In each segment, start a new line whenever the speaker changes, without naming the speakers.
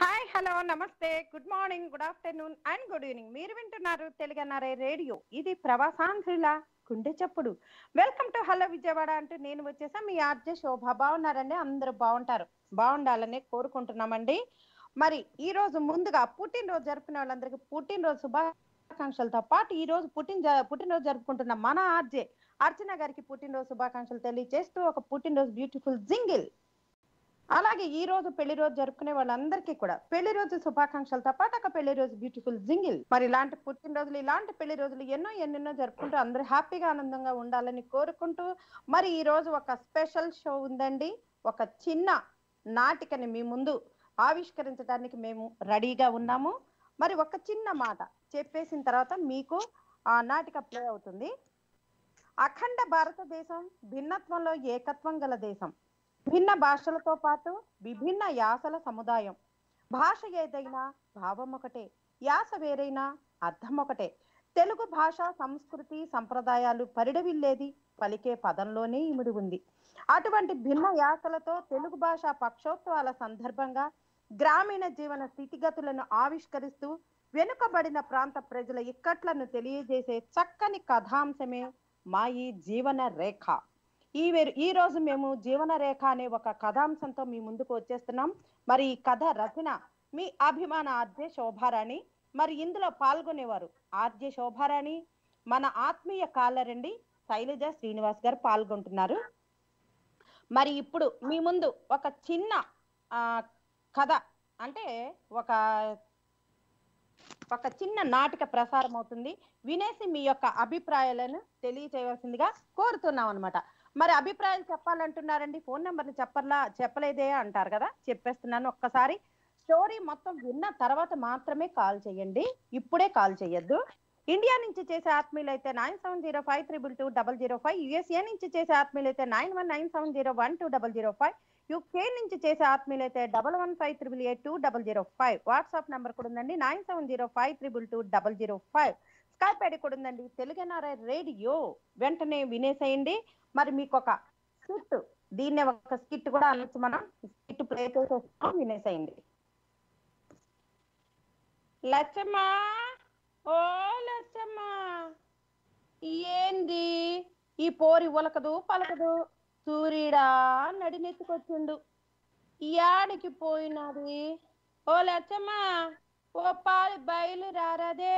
Hi hello నమస్తే good morning good afternoon and good evening. మీరు వింటున్నారు తెలుగన్నారే రేడియో. ఇది ప్రవాసాంధ్రుల గుండె చప్పుడు. వెల్కమ్ టు హలో విజయవాడ అంటూ నేను వచ్చేసా మీ ఆర్జే శోభ. బాగున్నారండి? అందరూ బాగుంటారు, బాగుండాలని కోరుకుంటున్నామండి. మరి ఈ రోజు ముందుగా పుట్టినరోజు జరుపుకునే వాళ్ళందరికీ పుట్టినరోజు శుభాకాంక్షలతో పాటు ఈ రోజు పుట్టినరోజు జరుపుకుంటున్న మన ఆర్జే అర్చన గారికి పుట్టినరోజు శుభాకాంక్షలు తెలియజేస్తూ ఒక పుట్టినరోజు బ్యూటిఫుల్ జింగిల్. అలాగే ఈ రోజు పెళ్లి రోజు జరుపుకునే వాళ్ళందరికీ కూడా పెళ్లి రోజు శుభాకాంక్షలతో పాటు ఒక పెళ్లి రోజు బ్యూటిఫుల్ జింగిల్. మరి ఇలాంటి పుట్టినరోజులు, ఇలాంటి పెళ్లి రోజులు ఎన్నెన్నో జరుపుకుంటూ అందరూ హ్యాపీగా ఆనందంగా ఉండాలని కోరుకుంటూ మరి ఈ రోజు ఒక స్పెషల్ షో ఉందండి. ఒక చిన్న నాటికని మీ ముందు ఆవిష్కరించడానికి మేము రెడీగా ఉన్నాము. మరి ఒక చిన్న మాట చెప్పేసిన తర్వాత మీకు ఆ నాటిక ప్లే అవుతుంది. అఖండ భారతదేశం భిన్నత్వంలో ఏకత్వం గల దేశం. భిన్న భాషలతో పాటు విభిన్న యాసల సముదాయం. భాష ఏదైనా భావం ఒకటే, యాస వేరైనా అర్థం ఒకటే. తెలుగు భాష సంస్కృతి సంప్రదాయాలు పరిడవిల్లేది పలికే పదంలోనే ఇమిడి ఉంది. అటువంటి భిన్న యాసలతో తెలుగు భాష పక్షోత్సవాల సందర్భంగా గ్రామీణ జీవన స్థితిగతులను ఆవిష్కరిస్తూ వెనుకబడిన ప్రాంత ప్రజల ఇక్కట్లను తెలియజేసే చక్కని కథాంశమే మా ఈ జీవన రేఖ. ఈ రోజు మేము జీవన రేఖ అనే ఒక కథాంశంతో మీ ముందుకు వచ్చేస్తున్నాం. మరి ఈ కథ రచన మీ అభిమాన ఆర్జే శోభారాణి. మరి ఇందులో పాల్గొనేవారు ఆర్జే శోభారాణి, మన ఆత్మీయ కాలరండి శైలజ శ్రీనివాస్ గారు పాల్గొంటున్నారు. మరి ఇప్పుడు మీ ముందు ఒక చిన్న కథ అంటే ఒక చిన్న నాటిక ప్రసారం అవుతుంది. వినేసి మీ యొక్క అభిప్రాయాలను తెలియచేయవలసిందిగా కోరుతున్నాం అనమాట. మరి అభిప్రాయాలు చెప్పాలంటున్నారండి, ఫోన్ నెంబర్ని చెప్పలేదే అంటారు కదా, చెప్పేస్తున్నాను. ఒక్కసారి స్టోరీ మొత్తం విన్న తర్వాత మాత్రమే కాల్ చేయండి, ఇప్పుడే కాల్ చేయొద్దు. ఇండియా నుంచి చేసే ఆత్మీయులైతే 9705322005, యుఎస్ఏ నుంచి చేసే ఆత్మీయులైతే 9197012005, యూకే నుంచి చేసే ఆత్మీయులైతే 1153882005. వాట్సాప్ నెంబర్ కూడా ఉందండి 9705322005. స్కైప్ ఐడి కూడా ఉందండి తెలుగన్నారే రేడియో. వెంటనే వినేసేయండి. మరి మీకు ఒక స్కిట్, దీన్నే ఒక స్కిట్ కూడా అనొచ్చు, మనం స్కిట్ ప్లే చేసేస్తాం, వినేసేయండి. లచ్చమ్మా, ఓ లచ్చమ్మా, ఏంది ఈ పోరి ఉలకదు పలకదు, సూర్యుడా నడినెత్తుకొచ్చిండు, యాడికి పోయినది? ఓ లచ్చమ్మా, ఓ పాలి బయలు రారాదే.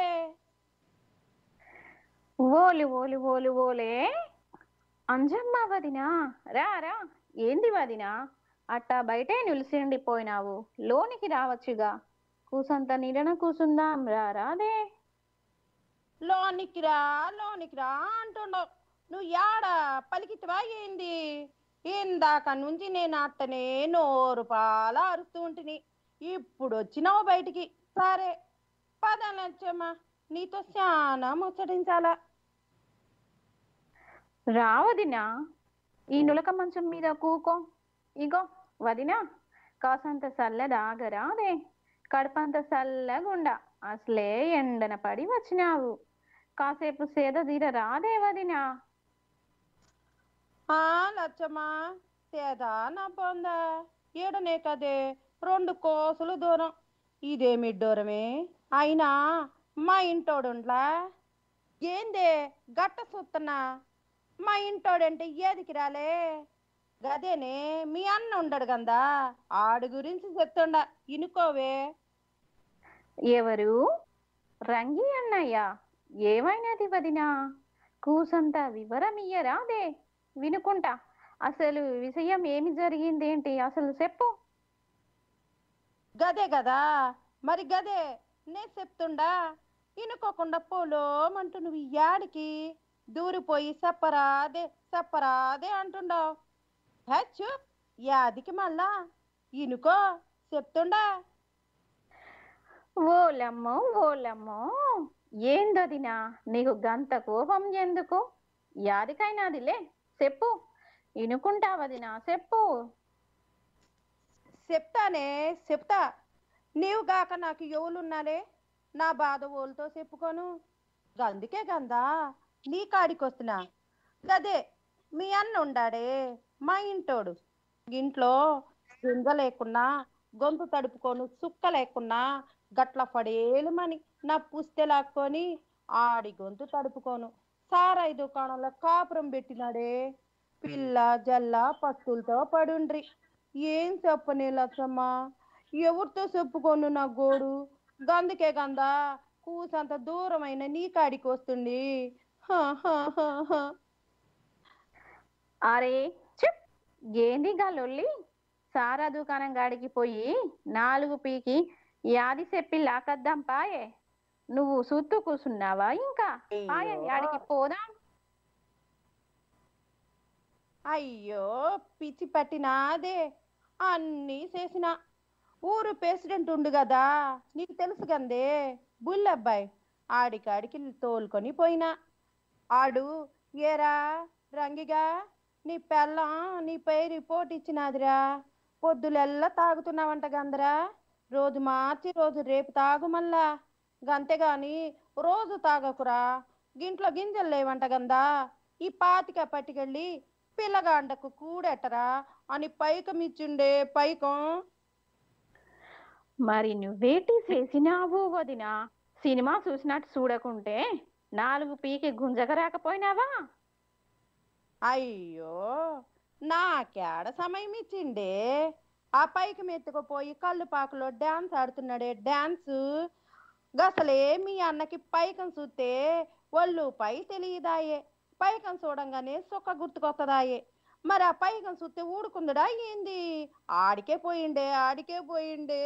ఓలి ఓలి ఓలి ఓలే అంజమ్మ వదినా, రా రా. ఏంది వదినా అట్టా బయటే నిలిచిండిపోయినావు? లోనికి రావచ్చుగా, కూసంత నీడన కూసుందాం, రా రాదే.
లోనికి రా అంటున్నావు, నువ్వు యాడ పలికితివా ఏంది? ఇందాక నుంచి నేను అట్టనే నోరు పాల అరుస్తూ ఉంటుంది, ఇప్పుడు వచ్చినావు బయటికి. సరే పద లచ్చమ్మా, నీతో చాలా ముచ్చటించాలా.
రా వదినా, ఈ నులక మంచం మీద కూకో. ఇగో వదినా, కాసంత చల్లదాగరాదే, కడపంత చల్లగుండా. అసలే ఎండన పడి వచ్చినావు, కాసేపు సేద తీర రాదే వదినా.
లచ్చమ్మా, తేదా నా పొందా ఏడనే కదే, 2 కోసులు దూరం. ఇదేమి దూరమే అయినా మా ఇంటోడుండ్లా ఏందే గట్ట చూస్తున్నా? మా ఇంటోడంటే ఏదికి రాలే? గదేనే మీ అన్న ఉండడు గందా, ఆడు గురించి చెప్తుండా, ఇనుకోవే.
ఎవరు? రంగి అన్నయ్య? ఏమైనది వదినా? కూసంత వివరం ఇయ్యరాదే, వినుకుంటా. అసలు విషయం ఏమి జరిగిందేంటి అసలు చెప్పు.
గదే కదా, మరి గదే నే చెప్తుండా, ఇనుకోకుండా పోలోమంటూ నువ్వు యాడికి దూరిపోయి చెప్పరాదే అంటుండవు. హచ్చు యాదికి మళ్ళా ఇనుకో చెప్తుండా.
ఓలమ్మో ఓలమ్మో, ఏందదినా నీకు గంత కోపం ఎందుకు? యాదికైనాదిలే, చెప్పు, ఇనుకుంటా వదినా, చెప్పు.
చెప్తా, నీవు గాక నాకు ఎవలున్నాలే, నా బాధ ఓళ్ళతో చెప్పుకోను. అందుకే గందా నీ కాడికి వస్తున్నా. గదే మీ అన్న ఉండాడే మా ఇంటోడు, ఇంట్లో గింజ లేకున్నా గొంతు తడుపుకోను సుక్క లేకున్నా గట్ల పడేలుమని నా పుస్తె లాక్కొని ఆడి గొంతు తడుపుకోను సారాయి దుకాణంలో కాపురం పెట్టినాడే పిల్ల జల్ల పస్తులతో పడుండ్రి ఏం చెప్పనే లచ్చమ్మ ఎవరితో చెప్పుకోను నా గోడు గందుకే గందా కూసంత దూరమైన నీ కాడికి వస్తుంది హ, హ, హ, హ.
అరే చిప్ ఏంది లొల్లి సారా దుకాణం గాడికి పోయి 4 పీకి యాది చెప్పి లాకద్దాం పాయే నువ్వు సుత్తు కూసున్నావా ఇంకా పాయ
అయ్యో
యాడికి పోదాం
అయ్యో పిచ్చి పట్టినాదే అన్నీ చేసిన ఊరు ప్రెసిడెంట్ ఉండు కదా నీకు తెలుసు గందే బుల్లబ్బాయి ఆడికాడికి తోలుకొని పోయినా ఆడు ఏరా రంగిగా నీ పెళ్ళం నీపై రిపోర్ట్ ఇచ్చినాదిరా పొద్దులెల్లా తాగుతున్నావంట గందరా రోజు మార్చి రోజు రేపు తాగు మళ్ళా గంతేగాని రోజు తాగకురా గింట్లో గింజలు లేవంట గందా ఈ పాతిక పట్టుకెళ్ళి పిల్లగాండకు కూడెట్టరా అని పైకం ఇచ్చిండే పైకం
మరి నువ్వేటి చేసినావు వదినా సినిమా చూసినట్టు చూడకుంటే 4 పీకి గుంజక రాకపోయినావా
అయ్యో నాకేడ సమయం ఇచ్చిండే ఆ పైకి మెత్తుకుపోయి కళ్ళు పాకలో డాన్స్ ఆడుతున్నాడే డాన్స్ గసలే మీ అన్నకి పైకం చూస్తే ఒళ్ళు పై తెలియదాయే పైకం చూడంగానే సుక్క గుర్తుకొత్తదాయే మరి ఆ పైకం చూస్తే ఊడుకుందడా ఏంది ఆడికే పోయిండే ఆడికే పోయిండే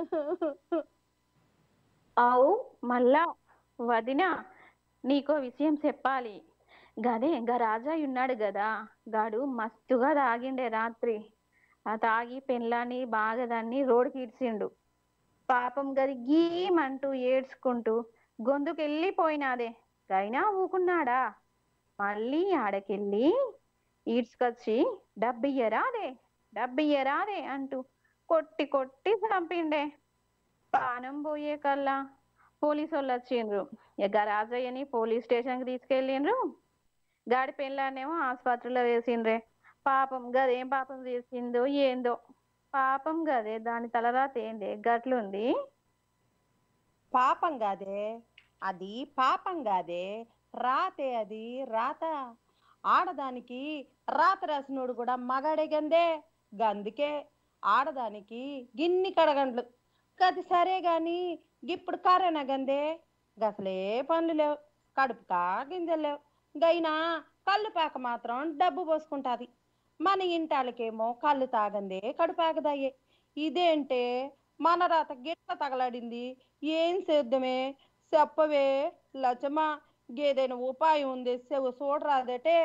అవు మళ్ళా వదినా నీకో విషయం చెప్పాలి గదే రాజా ఉన్నాడు కదా గాడు మస్తుగా తాగిండే రాత్రి ఆ తాగి పెళ్ళాన్ని బాగా దాన్ని రోడ్డుకి ఇడ్చిండు పాపం గది గీమంటూ ఏడ్చుకుంటూ గొంతుకెళ్ళిపోయినాదే అయినా ఊకున్నాడా మళ్ళీ ఆడకెళ్ళి ఈడ్చుకొచ్చి డబ్బియ్యరాదే అంటూ కొట్టి కొట్టి చంపిండే పానం పోయే కల్లా పోలీసు వాళ్ళు వచ్చిండ్రు ఇక రాజయ్యని పోలీస్ స్టేషన్ కి తీసుకెళ్ళిండ్రు గాడి పెళ్ళాన్నేమో ఆసుపత్రిలో వేసిండ్రే పాపం గదేం పాపం చేసిందో ఏందో పాపం గదే దాని తలరాత ఏంది గట్లుంది
పాపం కాదే అది పాపం కాదే రాతే అది రాత ఆడదానికి రాత రాసినోడు కూడా మగాడే గందే గందుకే ఆడదానికి గిన్ని కడగండ్లు గది సరే గాని ఇప్పుడు కరోనా గందే గసలే పనులు లేవు కడుపుకా గింజలు లేవు గైనా కళ్ళు పాక మాత్రం డబ్బు పోసుకుంటాది మన ఇంటాలకేమో కళ్ళు తాగందే కడుపాకదయ్యే ఇదేంటే మన రాత గిట్ల తగలడింది ఏం చేద్దామే చెప్పవే లచ్చమా గేదైనా ఉపాయం ఉంది చూడరాదటే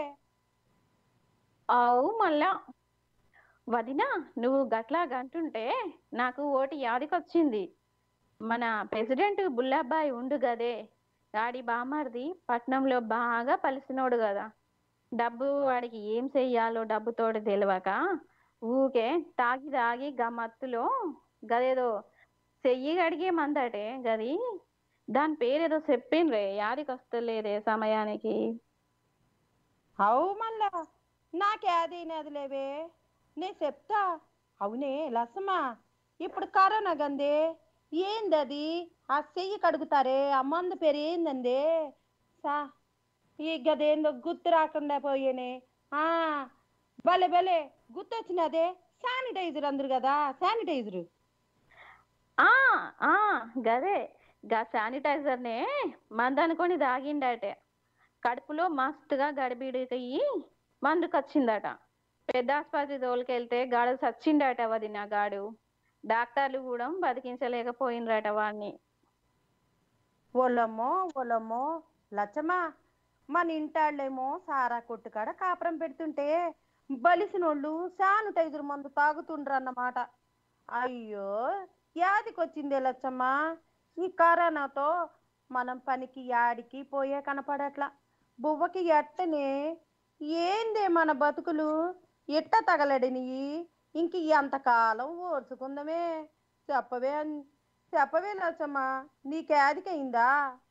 అవు మళ్ళా వదినా నువ్వు గట్లా గంటుంటే నాకు ఓటి యాదికొచ్చింది మన ప్రెసిడెంట్ బుల్లబ్బాయి ఉండు గదే గాడి బామర్ది పట్నంలో బాగా పలిసినోడు కదా డబ్బు వాడికి ఏం చెయ్యాలో డబ్బుతోటి తెలియక ఊకే తాగి తాగి గమ్మత్తులో గదేదో చెయ్యి గడిగే మందటే గది దాని పేరేదో చెప్పిండ్రే యాదికి వస్తలేదే సమయానికి
అవు మళ్ళా నాకేదైనది లేవే నే చెప్తా అవునే లసమా ఇప్పుడు కరోనా గందే ఏందది ఆ చెయ్యి కడుగుతారే ఆ మందు పేరు ఏందందే సా ఈ గదేందో గుర్తు రాకుండా పోయేనే ఆ భలే భలే గుర్తొచ్చినదే శానిటైజర్ అందరు కదా శానిటైజర్
ఆ ఆ గదే శానిటైజర్ నే మందనుకొని తాగిండటే కడుపులో మస్తుగా గడిబిడికి మందుకొచ్చిందట పెద్ద ఆసుపత్రి తోలుకెళ్తే గాడు చచ్చిండట వదిన గాడు డాక్టర్లు కూడా బతికించలేకపోయినరట వాడిని
ఒలమ్మో లచ్చమ్మా మన ఇంటాళ్ళేమో సారా కొట్టు కాడ కాపురం పెడుతుంటే బలిసినోళ్ళు శానిటైజర్ మందు తాగుతుండ్రు అన్నమాట అయ్యో యాదికొచ్చిందే లచ్చమ్మా ఈ కరోనాతో మనం పనికి యాడికి పోయే కనపడట్లా బువ్వకి ఎట్టనే ఏందే మన బతుకులు ఎట్ట తగలడినియి ఇంక ఎంతకాలం ఓర్చుకుందామే చెప్పవే చెప్పవే లచ్చమ్మా నీకేదికయిందా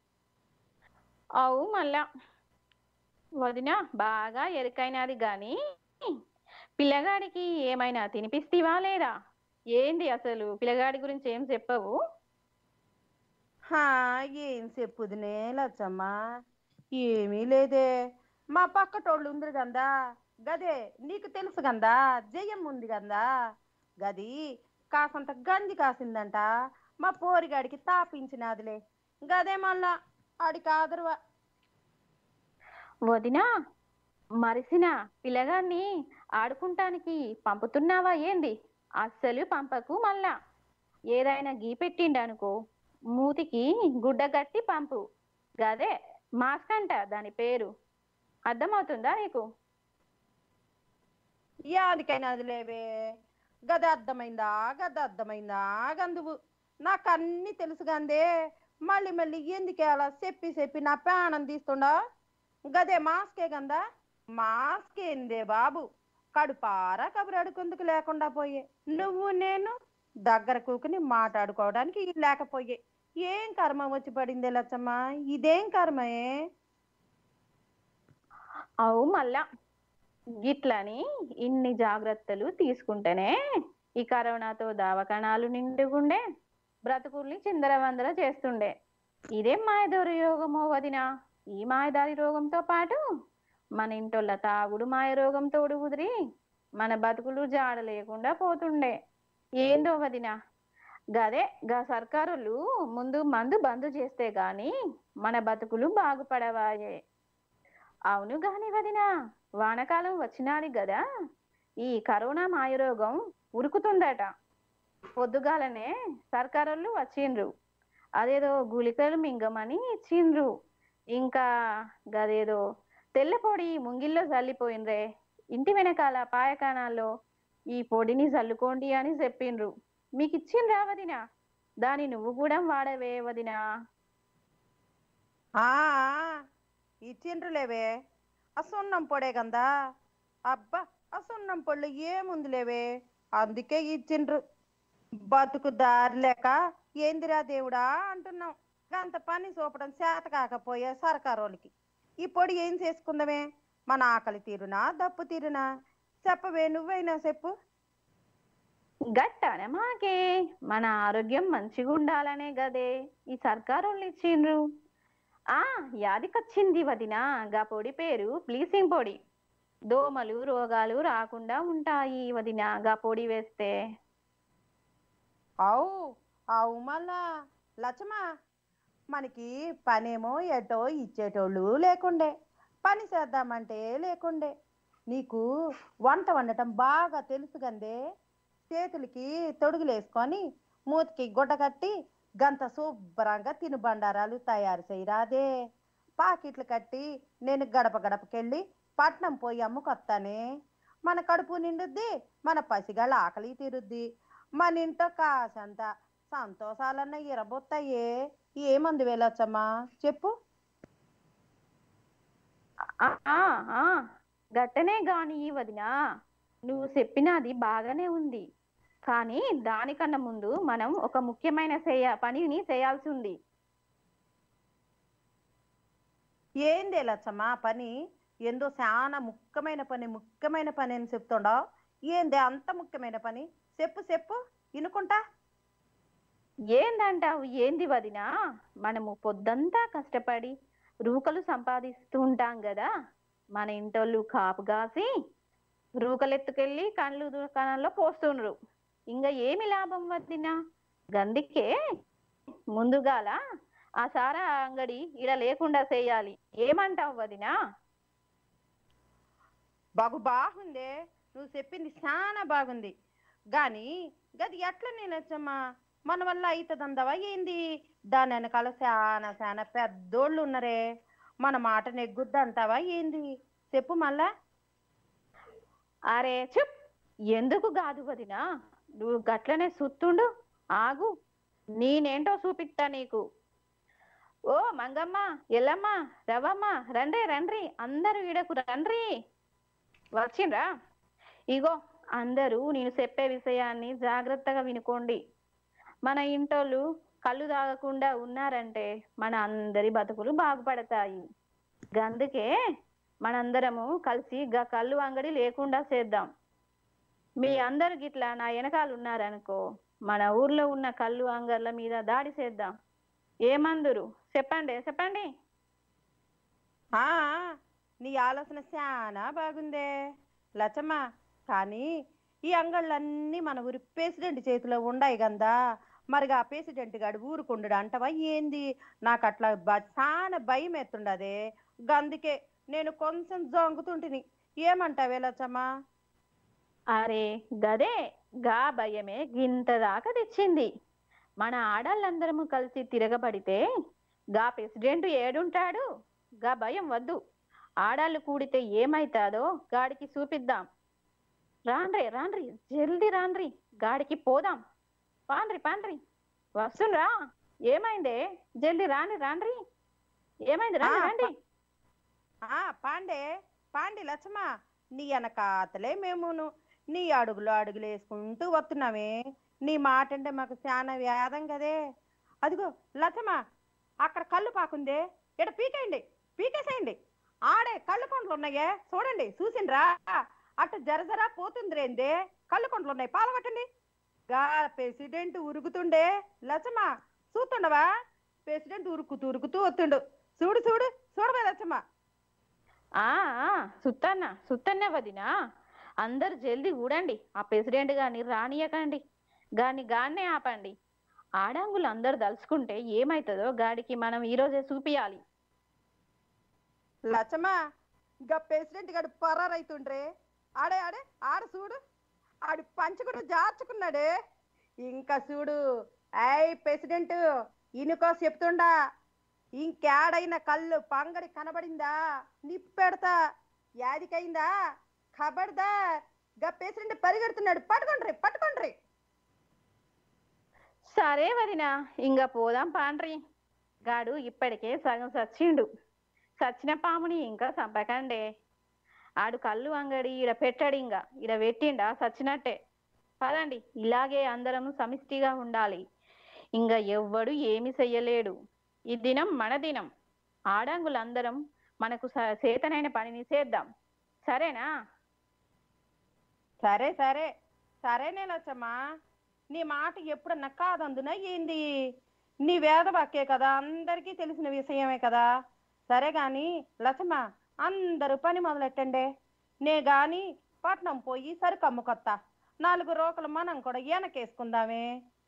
అవు మళ్ళా వదిన బాగా ఎరుకైనది గాని పిల్లగాడికి ఏమైనా తినిపిస్తీవా లేదా ఏంది అసలు పిల్లగాడి గురించి ఏం చెప్పవు?
హా, ఏం చెప్పుదునే లచ్చమ్మ, ఏమీ లేదే. మా పక్కటోళ్ళు ఉందిరు గందా, గదే నీకు తెలుసు గందా, జయం ఉంది గందా, గది కాసంత గంజి కాసిందంట. మా పోరిగాడికి తాపించినదిలే, గదే మళ్ళా ఆడికి ఆదరవ.
వదినా, మరిసిన పిల్లగాన్ని ఆడుకుంటానికి పంపుతున్నావా ఏంది? అస్సలు పంపకు మళ్ళా. ఏదైనా గీ పెట్టిండనుకో, మూతికి గుడ్డ కట్టి పంపు. గదే మాస్క్ అంట దాని పేరు. అర్థమవుతుందా నీకు?
యాదికైనా అది లేవే, గది అర్థమైందా, గది అర్థమైందా గందువు. నాకు అన్ని తెలుసు గందే, మళ్ళీ మళ్ళీ ఎందుకే అలా చెప్పి చెప్పి నా ప్రాణం తీస్తుండా. గదే మాస్కే గందా, మాస్క్ ఏందే బాబు, కడుపారా కబురు అడుకుందుకు లేకుండా పోయే. నువ్వు నేను దగ్గర కూకుని మాట్లాడుకోవడానికి ఇది లేకపోయే. ఏం కర్మ వచ్చి పడిందే లచ్చమ్మ, ఇదేం కర్మయే.
అవు మళ్ళా గిట్లని ఇన్ని జాగ్రత్తలు తీసుకుంటేనే ఈ కరోనాతో దవాఖానాలు నిండుగుండే, బ్రతుకుల్ని చిందరవందర చేస్తుండే. ఇదేం మాయదారి రోగమో వదినా. ఈ మాయదారి రోగంతో పాటు మన ఇంటోళ్ళ తాగుడు మాయ రోగం తోడు కుదిరి మన బతుకులు జాడ లేకుండా పోతుండే. ఏందో వదినా, గదే గా సర్కారులు ముందు మందు బంద్ చేస్తే గాని మన బతుకులు బాగుపడవాయే. అవును గాని వదినా, వానకాలం వచ్చినాది గదా, ఈ కరోనా మాయరోగం ఉరుకుతుందట. పొద్దుగాలనే సర్కారోళ్ళు వచ్చిండ్రు, అదేదో గుళికలు మింగమని ఇచ్చిండ్రు. ఇంకా గదేదో తెల్ల పొడి ముంగిల్లో చల్లిపోయిండ్రే, ఇంటి వెనకాల పాయకానాల్లో ఈ పొడిని చల్లుకోండి అని చెప్పిండ్రు. మీకు ఇచ్చిండ్రా వదినా? దాని నువ్వు కూడా వాడవే వదినా.
ఆ ఇచ్చిండ్రులేవే, అసున్నం పొడే గందా. అబ్బా, అసున్నం పొళ్ళు ఏముంది లేవే, అందుకే ఇచ్చిండ్రు. బతుకు దారి లేక ఏందిరా దేవుడా అంటున్నాం. అంత పని చూపడం చేత కాకపోయే సర్కారోళ్ళకి ఈ పొడి ఏం చేసుకుందామే? మన ఆకలి తీరునా, దప్పు తీరునా? చెప్పవే, నువ్వైనా చెప్పు.
గట్టానే మాకే మన ఆరోగ్యం మంచిగా ఉండాలనే గదే ఈ సర్కారోళ్ళు ఇచ్చిండ్రు. ఆ యాదికొచ్చింది వదినా, గా పొడి పేరు బ్లీచింగ్ పొడి. దోమలు రోగాలు రాకుండా ఉంటాయి వదినా గా పొడి వేస్తే.
అవు అవు మళ్ళా లచ్చమా, మనకి పనేమో ఎటో ఇచ్చేటోళ్ళు లేకుండే, పని చేద్దామంటే లేకుండే. నీకు వంట వండటం బాగా తెలుసు గందే, చేతులకి తొడుగులేసుకొని మూతికి గుడ్డ కట్టి గంత శుభ్రంగా తినుబండారాలు తయారు చేయరాదే. పాకెట్లు కట్టి నేను గడప గడపకెళ్ళి పట్నం పోయి అమ్ముకొత్తానే. మన కడుపు నిండుద్ది, మన పసిగాళ్ళ ఆకలి తీరుద్ది, మన ఇంట్లో కాసంత సంతోషాలన్న ఇరబోత్తాయే. ఏమంది వేలొచ్చమ్మా, చెప్పు.
ఆ ఆ ఆ, గట్టనే గాని వదినా, నువ్వు చెప్పినది బాగానే ఉంది. కానీ దానికన్నా ముందు మనం ఒక ముఖ్యమైన పనిని చేయాల్సి ఉంది.
ఏందే లచ్చమ్మా పని? ఏందో చాలా ముఖ్యమైన పని, ముఖ్యమైన పని అని చెప్తుండవు. ఏందే అంత ముఖ్యమైన పని? చెప్పు చెప్పు, ఇనుకుంటా.
ఏందంటావు ఏంది వదినా? మనము పొద్దంతా కష్టపడి రూకలు సంపాదిస్తూ ఉంటాం కదా, మన ఇంటోళ్ళు కాపు కాసి రూకలెత్తుకెళ్ళి కండ్లు దుకాణంలో పోస్తుండ్రు. ఇంకా ఏమి లాభం వదినా? గందికే ముందుగాల ఆ సారా అంగడి ఇడ లేకుండా చేయాలి. ఏమంటావు వదినా?
బాగుందే, నువ్వు చెప్పింది చాలా బాగుంది. గాని గది ఎట్లా నేనచ్చమ్మా, మన వల్ల అవుతుందందవా ఏంది? దాని వెనకాల చాలా చాలా పెద్దోళ్ళు ఉన్నరే, మన మాట నెగ్గుద్దంటావా ఏంది? చెప్పు మళ్ళా.
అరే చెప్, ఎందుకు కాదు వదినా, నువ్వు గట్లనే సుత్తుండు. ఆగు, నేనేంటో చూపిస్తా నీకు. ఓ మంగమ్మ, ఎల్లమ్మ, రవమ్మ, రండ్రి రండ్రి, అందరూ ఈడకు రండ్రి. వచ్చిండ్రా? ఇగో అందరూ నేను చెప్పే విషయాన్ని జాగ్రత్తగా వినుకోండి. మన ఇంటోళ్ళు కళ్ళు తాగకుండా ఉన్నారంటే మన అందరి బతుకులు బాగుపడతాయి. గందుకే మనందరము కలిసి గా కళ్ళు అంగడి లేకుండా చేద్దాం. మీ అందరు గిట్లా నా వెనకాల ఉన్నారనుకో, మన ఊర్లో ఉన్న కళ్ళు అంగర్ల మీద దాడి చేద్దాం. ఏమందురు చెప్పండి చెప్పండి.
ఆ నీ ఆలోచన చాలా బాగుందే లచ్చమ్మ. కానీ ఈ అంగళ్ళన్నీ మన ఊరి ప్రెసిడెంట్ చేతిలో ఉన్నాయి గందా. మరిగా ఆ ప్రెసిడెంట్ గాడు ఊరుకుండు అంటవా ఏంది? నాకు అట్లా చాలా భయం ఎత్తుండదే. గందుకే నేను కొంచెం జంగుతుంటిని. ఏమంటావే లచ్చమ్మ?
అరే గదే, గా భయమే గింత దాకా తెచ్చింది. మన ఆడాళ్ళందరము కలిసి తిరగబడితే గా ప్రెసిడెంట్ ఏడుంటాడు? గా భయం వద్దు. ఆడాళ్ళు కూడితే ఏమైతాదో గాడికి చూపిద్దాం. రాండ్రి రాండ్రి, జల్దీ రాండ్రి, గాడికి పోదాం. పాండ్రి పాండ్రి, వస్తుండ్రా. ఏమైందే? జల్దీ రాండి రాండ్రి. ఏమైంది?
ఆ
రండి రండి.
పాండే పాండి లచ్చమ్మ, నీ వెనకాతలే మేమును నీ అడుగులు అడుగులు వేసుకుంటూ వస్తున్నామే. నీ మాట అంటే మాకు చాలా వేదం కదే. అదిగో లచ్చమ్మ, అక్కడ కళ్ళు పాకుందే. ఇక్కడ పీకేయండి, పీకేసేయండి. ఆడే కళ్ళు కొండలు ఉన్నాయే చూడండి, చూసిండ్రా? అటు జర జర పోతుంది రేందే. కళ్ళు కొండలు ఉన్నాయి, పాలగొట్టండి. గా ప్రెసిడెంట్ ఉరుకుతుండే లచ్చమ్మ, చూస్తుండవా? ప్రెసిడెంట్ ఉరుకుతూ ఉరుకుతూ వస్తుండు. చూడు చూడు చూడవే లచ్చమ్మ.
ఆ సుత్తన్న వదినా, అందరు జల్దీ కూడండి. ఆ ప్రెసిడెంట్ గాని రానియకండి, గాన్నే ఆపండి. ఆడంగులు అందరు దలుచుకుంటే ఏమైతుందో గాడికి మనం ఈరోజే చూపియాలి.
లచ్చమ్మ, ఇంకా ప్రెసిడెంట్ గారు పరారైతుండ్రే. ఆడే ఆడే ఆడ చూడు, ఆడు పంచి కూడా జార్చుకున్నాడే. ఇంకా చూడు, ప్రెసిడెంట్ ఇనుకో చెప్తుండా, ఇంకేడైనా కళ్ళు పంగడి కనబడిందా నిప్పెడతా. యాదికైందా? ఖబర్దార్. గా ప్రెసిడెంట్ పరిగెడుతున్నాడు, పట్టుకోండ్రి పట్టుకోండ్రి.
సరే వదినా, ఇంక పోదాం పాండ్రి. గాడు ఇప్పటికే సగం సచ్చిండు. సచ్చిన పాముని ఇంకా చంపకండే. ఆడు కళ్ళు అంగడి ఈడ పెట్టాడు, ఇంకా ఈడ పెట్టిండా సచ్చినట్టే. పదండి, ఇలాగే అందరం సమిష్టిగా ఉండాలి. ఇంకా ఎవ్వడు ఏమి చెయ్యలేడు. ఈ దినం మన దినం. ఆడంగులందరం మనకు చేతనైన పనిని చేద్దాం. సరేనా?
సరే సరే సరేనే లచ్చమ్మా. నీ మాట ఎప్పుడన్నా కాదందునా ఏంది? నీ వేదవాక్యే కదా, అందరికీ తెలిసిన విషయమే కదా. సరే గాని లచ్చమ్మ, అందరూ పని మొదలెట్టండి. నే గాని పట్నం పోయి సరుకు అమ్ముకొత్తా. 4 రోకలు మనం కూడా వెనకేసుకుందామే.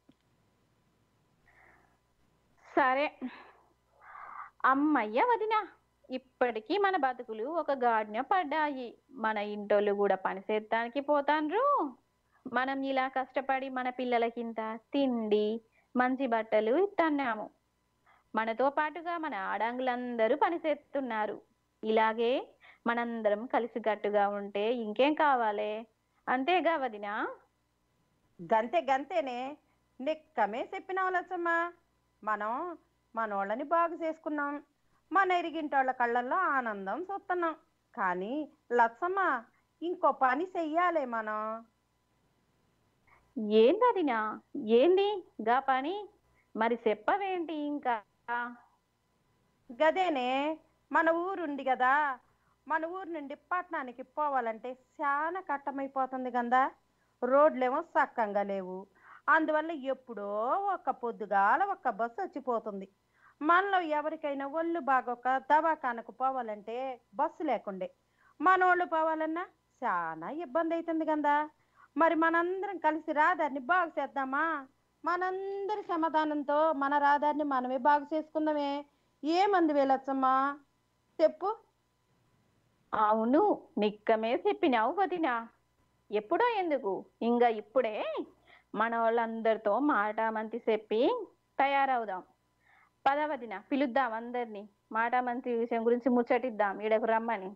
సరే అమ్మయ్య వదినా, ఇప్పటికీ మన బతుకులు ఒక గాడిన పడ్డాయి. మన ఇంటోళ్ళు కూడా పని చేస్తానికి పోతాండ్రు. మనం ఇలా కష్టపడి మన పిల్లలకింత తిండి మంచి బట్టలు ఇస్తున్నాము. మనతో పాటుగా మన ఆడంగులందరూ పనిచేస్తున్నారు. ఇలాగే మనందరం కలిసికట్టుగా ఉంటే ఇంకేం కావాలి? అంతేగా వదినా?
గంతే గంతేనే, నిక్కమే చెప్పినావు లచ్చమ్మ. మనం మనోళ్ళని బాగు చేసుకున్నాం, మన ఎరిగింటోళ్ళ కళ్ళల్లో ఆనందం చూస్తున్నాం. కానీ లచ్చమ్మ, ఇంకో పని చెయ్యాలి మనం.
ఏందదినా? ఏంది గా పని? మరి చెప్పవేంటి ఇంకా?
గదేనే, మన ఊరుంది కదా, మన ఊరు నుండి పట్టణానికి పోవాలంటే చాలా కట్టమైపోతుంది కదా. రోడ్లేమో సక్కంగా లేవు. అందువల్ల ఎప్పుడో ఒక పొద్దుగాల ఒక బస్సు వచ్చిపోతుంది. మనలో ఎవరికైనా ఒళ్ళు బాగోక దవాఖానకు పోవాలంటే బస్సు లేకుండే. మనోళ్ళు పోవాలన్నా చాలా ఇబ్బంది అవుతుంది కదా. మరి మనందరం కలిసి రహదారిని బాగు చేద్దామా? మనందరి సమాధానంతో మన రహదారిని మనమే బాగు చేసుకుందామే. ఏమంది వేలచ్చమ్మా, చెప్పు.
అవును, నిక్కమే చెప్పినావు వదినా. ఎప్పుడో ఎందుకు, ఇంకా ఇప్పుడే మన వాళ్ళందరితో మాట మంతి చెప్పి తయారవుదాం. పద వదినా, పిలుద్దాం అందరినీ. మాట మంత్రి విషయం గురించి ముచ్చటిద్దాం, ఈడకు రమ్మని.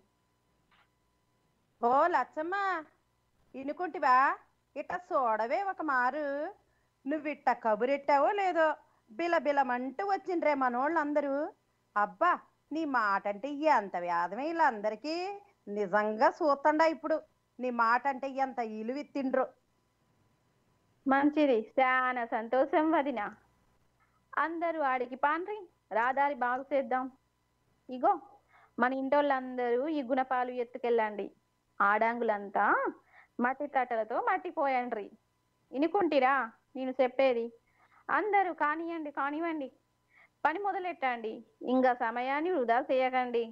ఓ లచ్చమ్మ, ఇనుకుంటివా? ఇట్ట చూడవే ఒక మారు. నువ్విట్ట కబురెట్టావో లేదో, బిలబిలమంటూ వచ్చిండ్రే మనోళ్ళందరూ. అబ్బా, నీ మాట అంటే ఎంత వేదమే వీళ్ళందరికీ. నిజంగా చూస్తుండా ఇప్పుడు నీ మాట అంటే ఎంత ఇలువిత్తిండ్రు.
మంచిది, చాలా సంతోషం వదినా. అందరూ ఆడికి పాండ్రి, రాదారి బాగు చేద్దాం. ఇగో మన ఇంటోళ్ళందరూ ఈ గుణపాలు ఎత్తుకెళ్ళండి. ఆడాంగులంతా మట్టి తట్టలతో మట్టిపోయండ్రి. ఇనుకుంటిరా నేను చెప్పేది? అందరూ కానివ్వండి కానివ్వండి, పని మొదలెట్టండి. ఇంకా సమయాన్ని వృధా చేయకండి.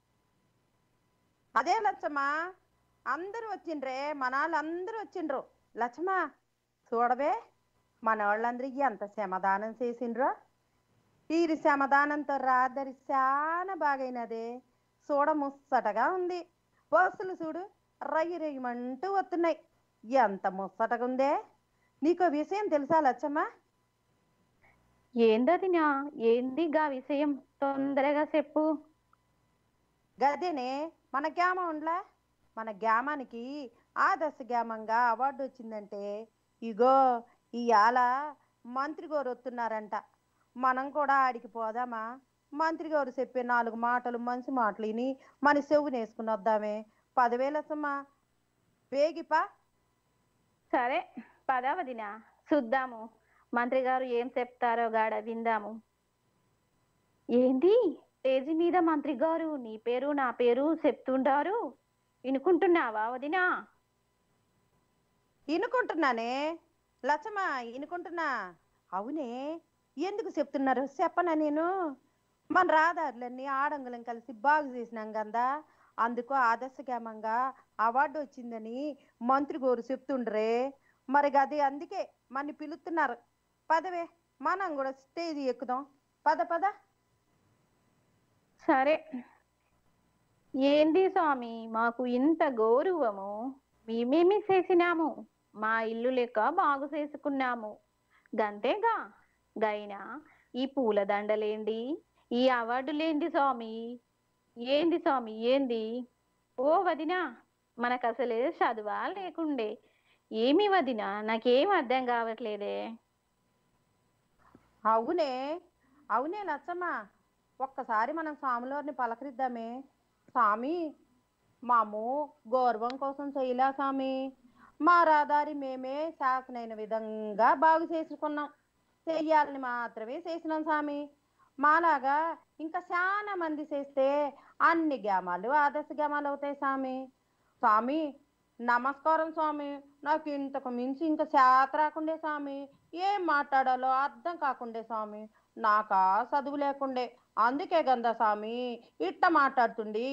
అదే లచ్చమ్మ, అందరూ వచ్చిండ్రే, మన వాళ్ళందరూ వచ్చిండ్రు. లచ్చమ్మ చూడవే, మన వాళ్ళందరికీ ఎంత శ్రమదానం చేసిండ్రో. వీరి శ్రమదానంతో రాదరి చాలా బాగైనదే. చూడ ముచ్చటగా ఉంది. బస్సులు చూడు రయ్యి రయ్యమంటూ వస్తున్నాయి. ఎంత ముచ్చటగా ఉందే. నీకు విషయం తెలుసా లచ్చమ్మ?
ఏందదినా? ఏంది గా విషయం? తొందరగా చెప్పు.
గదేనే మన గ్రామం ఉండ్లా, మన గ్రామానికి ఆదర్శ గ్రామంగా అవార్డు వచ్చిందంటే ఇగో ఇవాళ మంత్రి గారు వస్తున్నారంట. మనం కూడా ఆడికి పోదామా? మంత్రి గారు చెప్పే 4 మాటలు మంచి మాటలు విని మన చెవుని వేసుకుని వద్దామే. 10,000 వేగిపా.
సరే పదా వదినా, చూద్దాము. మంత్రి గారు ఏం చెప్తారో గాడ విందాము. ఏంది స్టేజి మీద మంత్రి గారు నీ పేరు నా పేరు చెప్తుంటారు? వినుకుంటున్నావా వదినా?
ఇనుకుంటున్నానే లచ్చమ్మ, ఇనుకుంటున్నా. అవునే, ఎందుకు చెప్తున్నారు చెప్పనా నేను? మన రాదారులన్నీ ఆడంగులం కలిసి బాగు చేసినాం కదా, అందుకు ఆదర్శగ్రామంగా అవార్డు వచ్చిందని మంత్రి గారు చెప్తుండ్రే. మరి అది అందుకే మన పిలుస్తున్నారు. పదవే, మనం కూడా స్టేజ్ ఎక్కుదాం. పద పద.
సరే. ఏంది స్వామి మాకు ఇంత గౌరవము? మేమేమి చేసినాము? మా ఇల్లు లెక్క బాగు చేసుకున్నాము గంతేగా. గైనా ఈ పూల దండలేంది, ఈ అవార్డులేంది స్వామి? ఏంది స్వామి ఏంది? ఓ వదినా, మనకు అసలే చదువా లేకుండే? ఏమి వదినా, నాకేం అర్థం కావట్లేదే.
అవునే, అవునే లచ్చమ్మ, ఒక్కసారి మనం స్వామివారిని పలకరిద్దామే. స్వామి, మాము గౌరవం కోసం చేయలే స్వామి. మా రహదారి మేమే శాసనైన విధంగా బాగు చేసుకున్నాం. చెయ్యాలని మాత్రమే చేసినాం స్వామి. మాలాగా ఇంకా చాలా మంది చేస్తే అన్ని గ్రామాలు ఆదర్శ గ్రామాలు అవుతాయి స్వామి. స్వామి నమస్కారం స్వామి. నాకు ఇంతకు మించి ఇంకా చేత రాకుండే స్వామి. ఏం మాట్లాడాలో అర్థం కాకుండే స్వామి. నాకా చదువు లేకుండే, అందుకే గందా స్వామి ఇట్ట మాట్లాడుతుండి.